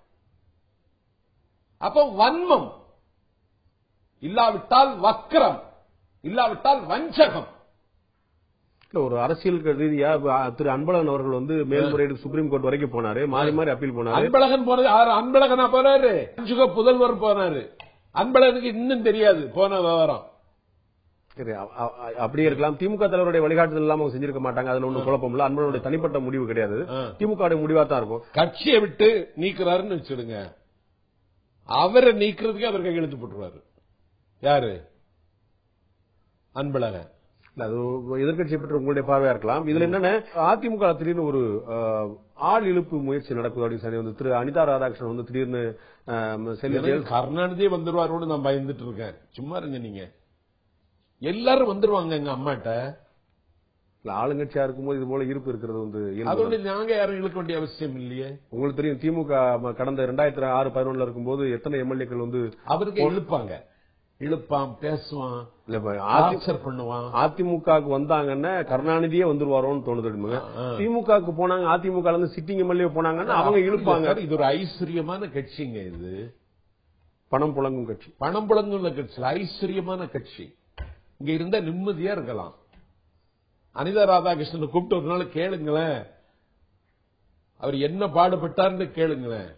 [SPEAKER 2] அப்ப வன்மம் இல்லாவிட்டால் வக்கரம், இல்லாவிட்டால் வஞ்சகம்.
[SPEAKER 1] ஒரு அரசியல் ரீதியா திரு அன்பழகன் அவர்கள் வந்து மேல்முறையீடு சுப்ரீம் கோர்ட் வரைக்கும் போனாரு, மாறி மாறி அப்பீல் போனாரு.
[SPEAKER 2] அன்பழகன் போனது அன்பழகனா போனாரு, பஞ்சுக புதல்வர் போனாரு. அன்பழகனுக்கு இன்னும் தெரியாது போன விவரம்.
[SPEAKER 1] அப்படியே இருக்கலாம். திமுக தலைவருடைய வழிகாட்டுதல் இல்லாம அவங்க செஞ்சிருக்க மாட்டாங்க. அதுல ஒன்றும் குழப்பம் இல்ல. அன்பழகனுடைய தனிப்பட்ட முடிவு கிடையாது, திமுக முடிவா தான் இருக்கும்.
[SPEAKER 2] கட்சியை விட்டு நீக்கிறாருன்னு வச்சிடுங்க, அவரை நீக்கிறதுக்கு அவர் கையெழுத்து போட்டுருவாரு. யாரு? அன்பழகன்.
[SPEAKER 1] அது எதிர்கட்சியை பற்றி உங்களுடைய பார்வையா இருக்கலாம். இதுல என்னன்னா அதிமுக திடீர்னு ஒரு ஆள் இழுப்பு முயற்சி நடக்குது அப்படின்னு வந்து திரு அனிதா ராதாகிருஷ்ணன் வந்து திடீர்னு
[SPEAKER 2] கருணாநிதியே வந்துருவாரோன்னு நான் பயந்துட்டு இருக்கேன். சும்மா இருங்க நீங்க. எல்லாரும் வந்துருவாங்க எங்க அம்மாட்ட.
[SPEAKER 1] ஆளுங்கட்சியா இருக்கும்போது இது போல இருப்பு இருக்கிறது வந்து
[SPEAKER 2] அதோட நாங்க யாரும் இழுக்க வேண்டிய அவசியம் இல்லையே.
[SPEAKER 1] உங்களுக்கு தெரியும் திமுக கடந்த 2006-11 இருக்கும்போது எத்தனை எம்எல்ஏக்கள் வந்து
[SPEAKER 2] அவருக்கு இழுப்பாங்க, இழுப்பான், பேசுவான், பண்ணுவான்.
[SPEAKER 1] அதிமுகவுக்கு வந்தாங்கன்னா கருணாநிதியே வந்துருவாரோன்னு தோணுது. திமுகவுக்கு போனாங்க, அதிமுக சிட்டிங் எம்எல்ஏ போனாங்கன்னா அவங்க இழுப்பாங்க.
[SPEAKER 2] இது ஒரு ஐஸ்வர்யமான கட்சிங்க. இது
[SPEAKER 1] பணம் புழங்கும் கட்சி,
[SPEAKER 2] பணம் புழங்கும் கட்சி, ஐஸ்வர்யமான கட்சி. இங்க இருந்தா நிம்மதியா இருக்கலாம். அனிதா ராதாகிருஷ்ணனை கூப்பிட்டு ஒரு நாள் கேளுங்களேன், அவர் என்ன பாடுபட்டார்னு கேளுங்களேன்.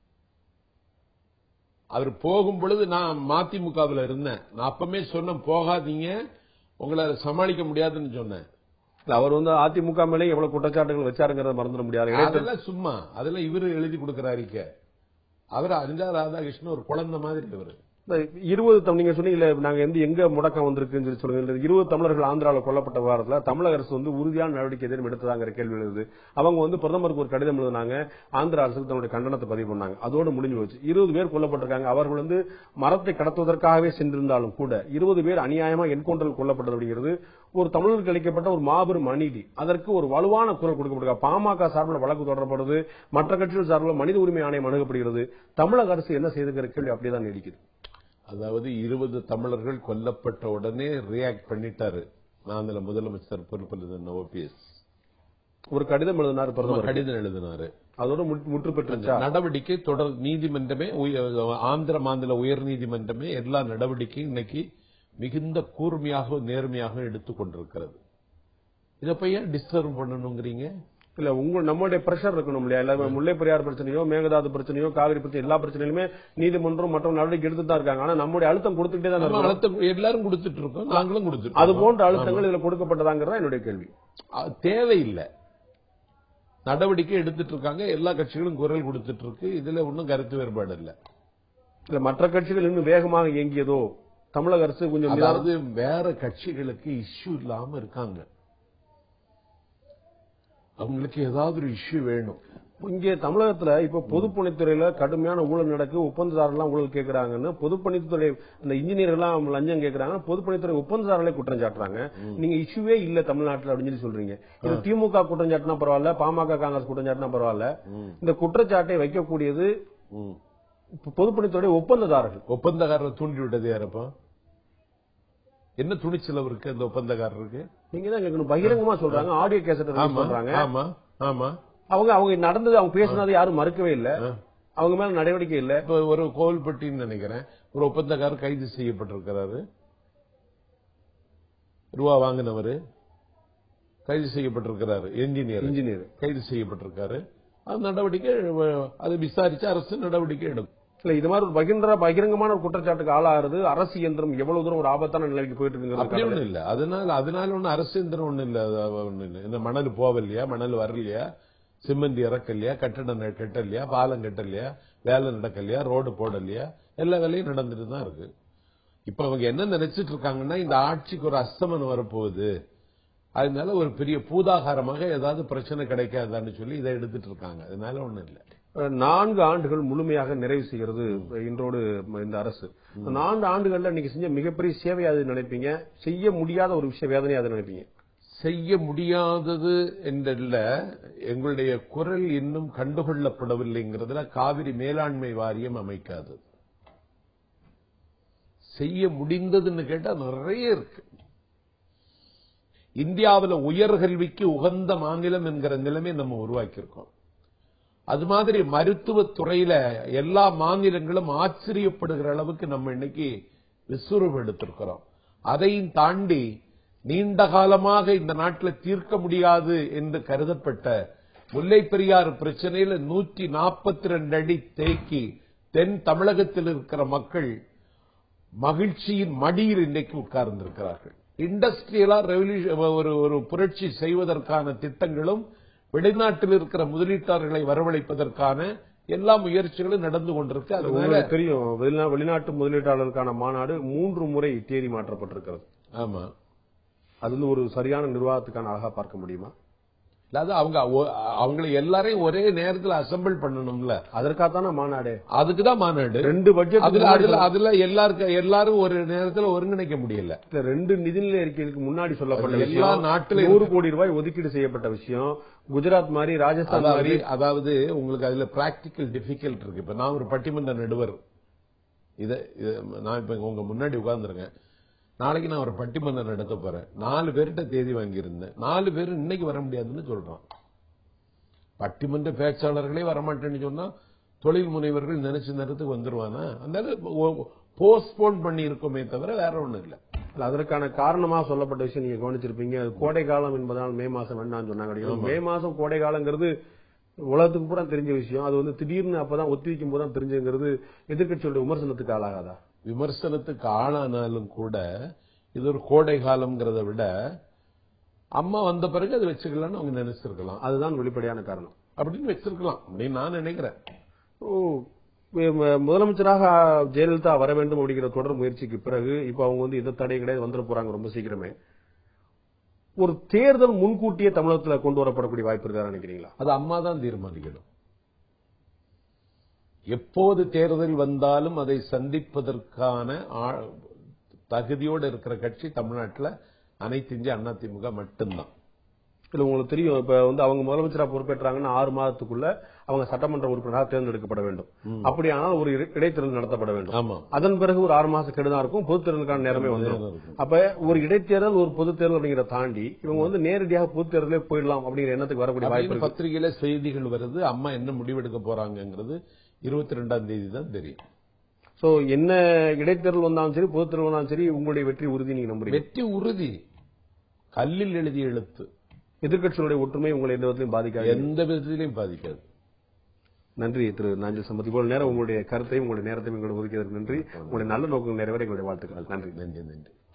[SPEAKER 2] அவர் போகும் பொழுது நான் மதிமுகவில் இருந்தேன். நான் அப்பமே சொன்னேன், போகாதீங்க, உங்களை சமாளிக்க முடியாதுன்னு சொன்னேன்.
[SPEAKER 1] அவர் வந்து அதிமுக மேலே எவ்வளவு குற்றச்சாட்டுகள் வச்சாருங்கிறத மறந்துட முடியாது.
[SPEAKER 2] அதெல்லாம் சும்மா, அதெல்லாம் இவரு எழுதி கொடுக்கிறாரு. அவர் அனிதா ராதாகிருஷ்ணன் ஒரு குழந்தை மாதிரி. இவரு
[SPEAKER 1] 20 நீங்க சொன்னீங்க நாங்க எங்க முடக்கம் வந்திருக்குன்னு சொல்லுங்க. 20 தமிழர்கள் ஆந்திராவில் கொல்லப்பட்ட விவகாரத்தில் தமிழக அரசு வந்து உறுதியான நடவடிக்கை எதுவும் எடுத்ததாங்கிற கேள்வி எழுது. அவங்க வந்து பிரதமருக்கு ஒரு கடிதம் எழுதினாங்க, ஆந்திரா அரசுக்கு தன்னுடைய கண்டனத்தை பதிவு பண்ணாங்க. அதோடு முடிஞ்சு போச்சு. 20 பேர் கொல்லப்பட்டிருக்காங்க. அவர்கள் வந்து மரத்தை கடத்துவதற்காகவே சென்றிருந்தாலும் கூட 20 பேர் அநியாயமா என்கவுண்டரில் கொல்லப்பட்டது அப்படிங்கிறது ஒரு தமிழர்களுக்கு அளிக்கப்பட்ட ஒரு மாபெரும் அநீதி. அதற்கு ஒரு வலுவான குரல் கொடுக்கப்படுகிறது. பாமக சார்பில் வழக்கு தொடரப்படுது, மற்ற கட்சிகள் சார்பில் மனித உரிமை ஆணையம் அணுகப்படுகிறது. தமிழக அரசு என்ன செய்துங்கிற கேள்வி அப்படியேதான் நீடிக்குது.
[SPEAKER 2] அதாவது 20 தமிழர்கள் கொல்லப்பட்ட உடனே ரியாக்ட் பண்ணிட்டாரு மாநில முதலமைச்சர் பொறுப்பில் இருந்த OPS.
[SPEAKER 1] ஒரு கடிதம் எழுதினார்,
[SPEAKER 2] கடிதம் எழுதினாரு.
[SPEAKER 1] அதோட முற்று பெற்ற
[SPEAKER 2] நடவடிக்கை தொடர் நீதிமன்றமே, ஆந்திர மாநில உயர் நீதிமன்றமே எல்லா நடவடிக்கையும் இன்னைக்கு மிகுந்த கூர்மையாக நேர்மையாக எடுத்துக் கொண்டிருக்கிறது. இதை போய் ஏன் டிஸ்டர்ப் பண்ணணுங்கிறீங்க?
[SPEAKER 1] இல்ல, நம்மளுடைய பிரஷர் இருக்கணும் இல்லையா? இல்ல, முல்லை பெரியார் பிரச்சனையோ, மேகதாது பிரச்சனையோ, காவிரி பிரச்சனை, எல்லா பிரச்சனையுமே நீதிமன்றம் மற்ற நடவடிக்கை எடுத்துட்டு தான் இருக்காங்க. ஆனா நம்முடைய அழுத்தம் கொடுத்துட்டே தான் இருக்கோம்.
[SPEAKER 2] அழுத்தம் எல்லாரும் கொடுத்துட்டு இருக்கோம், நாங்களும் கொடுத்துட்டு.
[SPEAKER 1] அது போன்ற அழுத்தங்கள் இதுல கொடுக்கப்பட்டதாங்கிறதா என்னுடைய கேள்வி.
[SPEAKER 2] தேவையில்லை, நடவடிக்கை எடுத்துட்டு இருக்காங்க, எல்லா கட்சிகளும் குரல் கொடுத்துட்டு இருக்கு. இதுல ஒன்னும் கருத்து வேறுபாடு இல்ல.
[SPEAKER 1] இல்ல, மற்ற கட்சிகள் இன்னும் வேகமாக இயங்கியதோ தமிழக அரசு கொஞ்சம்,
[SPEAKER 2] அதாவது வேற கட்சிகளுக்கு இஷ்யூ இல்லாம இருக்காங்க, அவங்களுக்கு ஏதாவது ஒரு இஷ்யூ வேணும்.
[SPEAKER 1] இங்கே தமிழகத்துல இப்ப பொதுப்பணித்துறையில கடுமையான ஊழல் நடக்கு, ஒப்பந்ததாரர்கள் ஊழல் கேட்கறாங்கன்னு பொதுப்பணித்துறை அந்த இன்ஜினியர் எல்லாம் லஞ்சம் கேட்கறாங்க, பொதுப்பணித்துறை ஒப்பந்ததாரர்களே குற்றம் சாட்டுறாங்க. நீங்க இஷ்யூவே இல்ல தமிழ்நாட்டில் அப்படின்னு சொல்றீங்க. இது திமுக குற்றம் சாட்டினா பரவாயில்ல, பாமக காங்கிரஸ் குற்றம் சாட்டினா பரவாயில்ல, இந்த குற்றச்சாட்டை வைக்கக்கூடியது பொதுப்பணித்துறை ஒப்பந்ததாரர்கள்.
[SPEAKER 2] ஒப்பந்தக்காரர் தூண்டி விட்டது யாரப்பா? என்ன துணிச்சல் இருக்கு அந்த ஒப்பந்தக்காரருக்கு?
[SPEAKER 1] நீங்க தான் கேட்கணும். பகிரங்கமா சொல்றாங்க, ஆடியோ கேசட் சொல்றாங்க.
[SPEAKER 2] ஆமா ஆமா,
[SPEAKER 1] அவங்க நடந்தது, அவங்க பேசினது யாரும் மறுக்கவே இல்ல, அவங்க மேல நடவடிக்கை இல்ல.
[SPEAKER 2] இப்ப ஒரு கோவில்பட்டின்னு நினைக்கிறேன், ஒரு ஒப்பந்தக்காரர் கைது செய்யப்பட்டிருக்கிறாரு. ரூபா வாங்கினவர் கைது செய்யப்பட்டிருக்கிறாரு. இன்ஜினியர் கைது செய்யப்பட்டிருக்காரு. அது நடவடிக்கை, அதை விசாரிச்சு அரசு நடவடிக்கை எடுக்கும்.
[SPEAKER 1] இல்ல, இது மாதிரி ஒரு பகிரங்கமான ஒரு குற்றச்சாட்டுக்கு ஆளாகிறது அரசு இயந்திரம் எவ்வளவு தூரம் ஒரு ஆபத்தான நிலைக்கு போயிட்டு இருக்கு.
[SPEAKER 2] அப்படி ஒண்ணு இல்ல, அதனால ஒண்ணு அரசு இயந்திரம் ஒண்ணு இல்ல. இந்த மணல் போவலையா, மணல் வரலையா, சிமெண்ட் இறக்கலையா, கட்டடம் கட்டலையா, பாலம் கட்டலையா, வேலை நடக்கலையா, ரோடு போடலையா, எல்லா வேலையும் நடந்துட்டு தான் இருக்கு. இப்ப அவங்க என்ன நினைச்சிட்டு இருக்காங்கன்னா, இந்த ஆட்சிக்கு ஒரு அஸ்தமனம் வரப்போகுது, அதனால ஒரு பெரிய பூதாகாரமாக ஏதாவது பிரச்சனை கிடைக்காதான்னு சொல்லி இதை எடுத்துட்டு இருக்காங்க. அதனால ஒண்ணும் இல்ல.
[SPEAKER 1] 4 ஆண்டுகள் முழுமையாக நிறைவு செய்கிறது இன்றோடு இந்த அரசு. 4 ஆண்டுகள்ல நீங்க செஞ்ச மிகப்பெரிய சேவை அது நினைப்பீங்க, செய்ய முடியாத ஒரு விஷய வேதனை அதை நினைப்பீங்க.
[SPEAKER 2] செய்ய முடியாதது என்றல்ல, எங்களுடைய குரல் இன்னும் கண்டுகொள்ளப்படவில்லைங்கிறதுல காவிரி மேலாண்மை வாரியம் அமைக்காது. செய்ய முடிந்ததுன்னு கேட்டா நிறைய இருக்கு. இந்தியாவில் உயர்கல்விக்கு உகந்த மாநிலம் என்கிற நிலைமை நம்ம உருவாக்கியிருக்கோம். அது மாதிரி மருத்துவத்துறையில எல்லா மாநிலங்களும் ஆச்சரியப்படுகிற அளவுக்கு நம்ம இன்னைக்கு விஸ்வரூபம் எடுத்திருக்கிறோம். அதையும் தாண்டி நீண்ட காலமாக இந்த நாட்டில் தீர்க்க முடியாது என்று கருதப்பட்ட முல்லை பெரியாறு பிரச்சனையில 142 அடி தேக்கி தென் தமிழகத்தில் இருக்கிற மக்கள் மகிழ்ச்சியின் மடியில் இன்றைக்கு உட்கார்ந்திருக்கிறார்கள். இண்டஸ்ட்ரியலா ஒரு புரட்சி செய்வதற்கான திட்டங்களும் வெளிநாட்டில் இருக்கிற முதலீட்டாளர்களை வரவழைப்பதற்கான எல்லா முயற்சிகளும் நடந்து கொண்டிருக்கு. அதனால
[SPEAKER 1] தெரியும், வெளிநாட்டு முதலீட்டாளர்களுக்கான மாநாடு 3 முறை தேதி மாற்றப்பட்டிருக்கிறது.
[SPEAKER 2] ஆமா,
[SPEAKER 1] அது ஒரு சரியான நிர்வாகத்துக்கான அழகா பார்க்க முடியுமா?
[SPEAKER 2] அதாவது அவங்களை எல்லாரையும் ஒரே நேரத்தில் அசெம்பிள் பண்ணணும்ல,
[SPEAKER 1] அதற்காகத்தான மாநாடு.
[SPEAKER 2] அதுக்குதான் மாநாடு.
[SPEAKER 1] 2 பட்ஜெட்
[SPEAKER 2] அதுல எல்லாரும் ஒரு நேரத்தில் ஒருங்கிணைக்க முடியல.
[SPEAKER 1] 2 நிதிநிலை அறிக்கைகளுக்கு முன்னாடி சொல்லப்பட்ட
[SPEAKER 2] எல்லா நாட்டிலும்
[SPEAKER 1] 100 கோடி ரூபாய் ஒதுக்கீடு செய்யப்பட்ட விஷயம், குஜராத் மாதிரி, ராஜஸ்தான் மாதிரி.
[SPEAKER 2] அதாவது உங்களுக்கு அதுல பிராக்டிக்கல் டிஃபிகல்ட் இருக்கு. இப்ப நான் ஒரு பட்டிமன்ற நடுவர், நான் இப்ப உங்க முன்னாடி உட்கார்ந்துருக்கேன். நாளைக்கு நான் ஒரு பட்டிமன்றம் நடத்த போறேன். 4 பேர்கிட்ட தேதி வாங்கியிருந்தேன். 4 பேர் இன்னைக்கு வர முடியாதுன்னு சொல்றான். பட்டிமன்ற பேச்சாளர்களே வரமாட்டேன்னு சொன்னா தொழில் முனைவர்கள் நினைச்ச நேரத்துக்கு வந்துருவானா? அதனால போஸ்ட்போன் பண்ணி இருக்கோமே தவிர வேற ஒண்ணும் இல்ல.
[SPEAKER 1] அதற்கான காரணமா சொல்லப்பட்ட விஷயம் நீங்க கவனிச்சிருப்பீங்க. கோடை காலம் என்பதால் மே மாசம் வேண்டாம்னு சொன்னாங்க. மே மாசம் கோடை காலங்கிறது உலகத்துக்கு பூரா தெரிஞ்ச விஷயம். அது திடீர்னு அப்பதான் ஒத்திவைக்கும் போதுதான் தெரிஞ்சுங்கிறது எதிர்கட்சியோட விமர்சனத்துக்கு ஆளாகாதா?
[SPEAKER 2] விமர்சனத்துக்கு ஆளானாலும் கூட இது ஒரு கோடை காலம்ங்கிறத விட அம்மா வந்த பிறகு அது வச்சுக்கலாம்னு அவங்க நினைச்சிருக்கலாம்.
[SPEAKER 1] அதுதான் வெளிப்படையான காரணம்
[SPEAKER 2] அப்படின்னு வச்சிருக்கலாம் அப்படின்னு நான் நினைக்கிறேன்.
[SPEAKER 1] முதலமைச்சராக ஜெயலலிதா வர வேண்டும் அப்படிங்கிற தொடர் முயற்சிக்கு பிறகு இப்ப அவங்க எந்த தடை கிடையாது, வந்துட போறாங்க ரொம்ப சீக்கிரமே. ஒரு தேர்தல் முன்கூட்டியே தமிழகத்தில் கொண்டு வரப்படக்கூடிய வாய்ப்பு இருக்கா நினைக்கிறீங்களா?
[SPEAKER 2] அது அம்மா தான் தீர்மானிக்கணும். எப்போது தேர்தல் வந்தாலும் அதை சந்திப்பதற்கான தகுதியோடு இருக்கிற கட்சி தமிழ்நாட்டில் அனைத்து இந்திய அண்ணா திமுக மட்டும்தான்.
[SPEAKER 1] இல்ல உங்களுக்கு தெரியும், இப்ப அவங்க முதலமைச்சரா பொறுப்பேற்றாங்கன்னா 6 மாதத்துக்குள்ள அவங்க சட்டமன்ற உறுப்பினராக தேர்ந்தெடுக்கப்பட வேண்டும். அப்படியானால் ஒரு இடைத்தேர்தல் நடத்தப்பட வேண்டும். அதன் பிறகு ஒரு 6 மாசம் கெடுதான் இருக்கும், பொது தேர்தலுக்கான நேரமே வந்துடும். அப்ப ஒரு இடைத்தேர்தல் ஒரு பொது தேர்தல் அப்படிங்கிற தாண்டி இவங்க நேரடியாக பொது தேர்தலே போயிடலாம் அப்படிங்கிற எண்ணத்துக்கு வரக்கூடிய வாய்ப்பு.
[SPEAKER 2] பத்திரிகையில செய்திகள் வருது, அம்மா என்ன முடிவெடுக்க போறாங்கிறது 22ஆம் தேதி தான் தெரியும்.
[SPEAKER 1] சோ என்ன இடைத்தேர்தல் வந்தாலும் சரி பொது தேர்தல் வந்தாலும் சரி உங்களுடைய வெற்றி உறுதி நீங்க நம்புறீங்க?
[SPEAKER 2] வெற்றி உறுதி, கல்லில் எழுதிய எழுத்து.
[SPEAKER 1] எதிர்க்கட்சிகளுடைய ஒற்றுமை உங்களை எந்த விதத்திலையும் பாதிக்காது?
[SPEAKER 2] எந்த விதத்திலையும் பாதிக்காது.
[SPEAKER 1] நன்றி திரு நாஞ்சில் சம்பத். இவ்வளவு நேரம் உங்களுடைய கருத்தையும் உங்களுடைய நேரத்தையும் எங்களோட ஒதுக்கியதற்கு நன்றி. உங்களுடைய நல்ல நோக்கம் நிறைவேற எங்களுடைய வாழ்த்துக்கள். நன்றி.
[SPEAKER 2] நன்றி.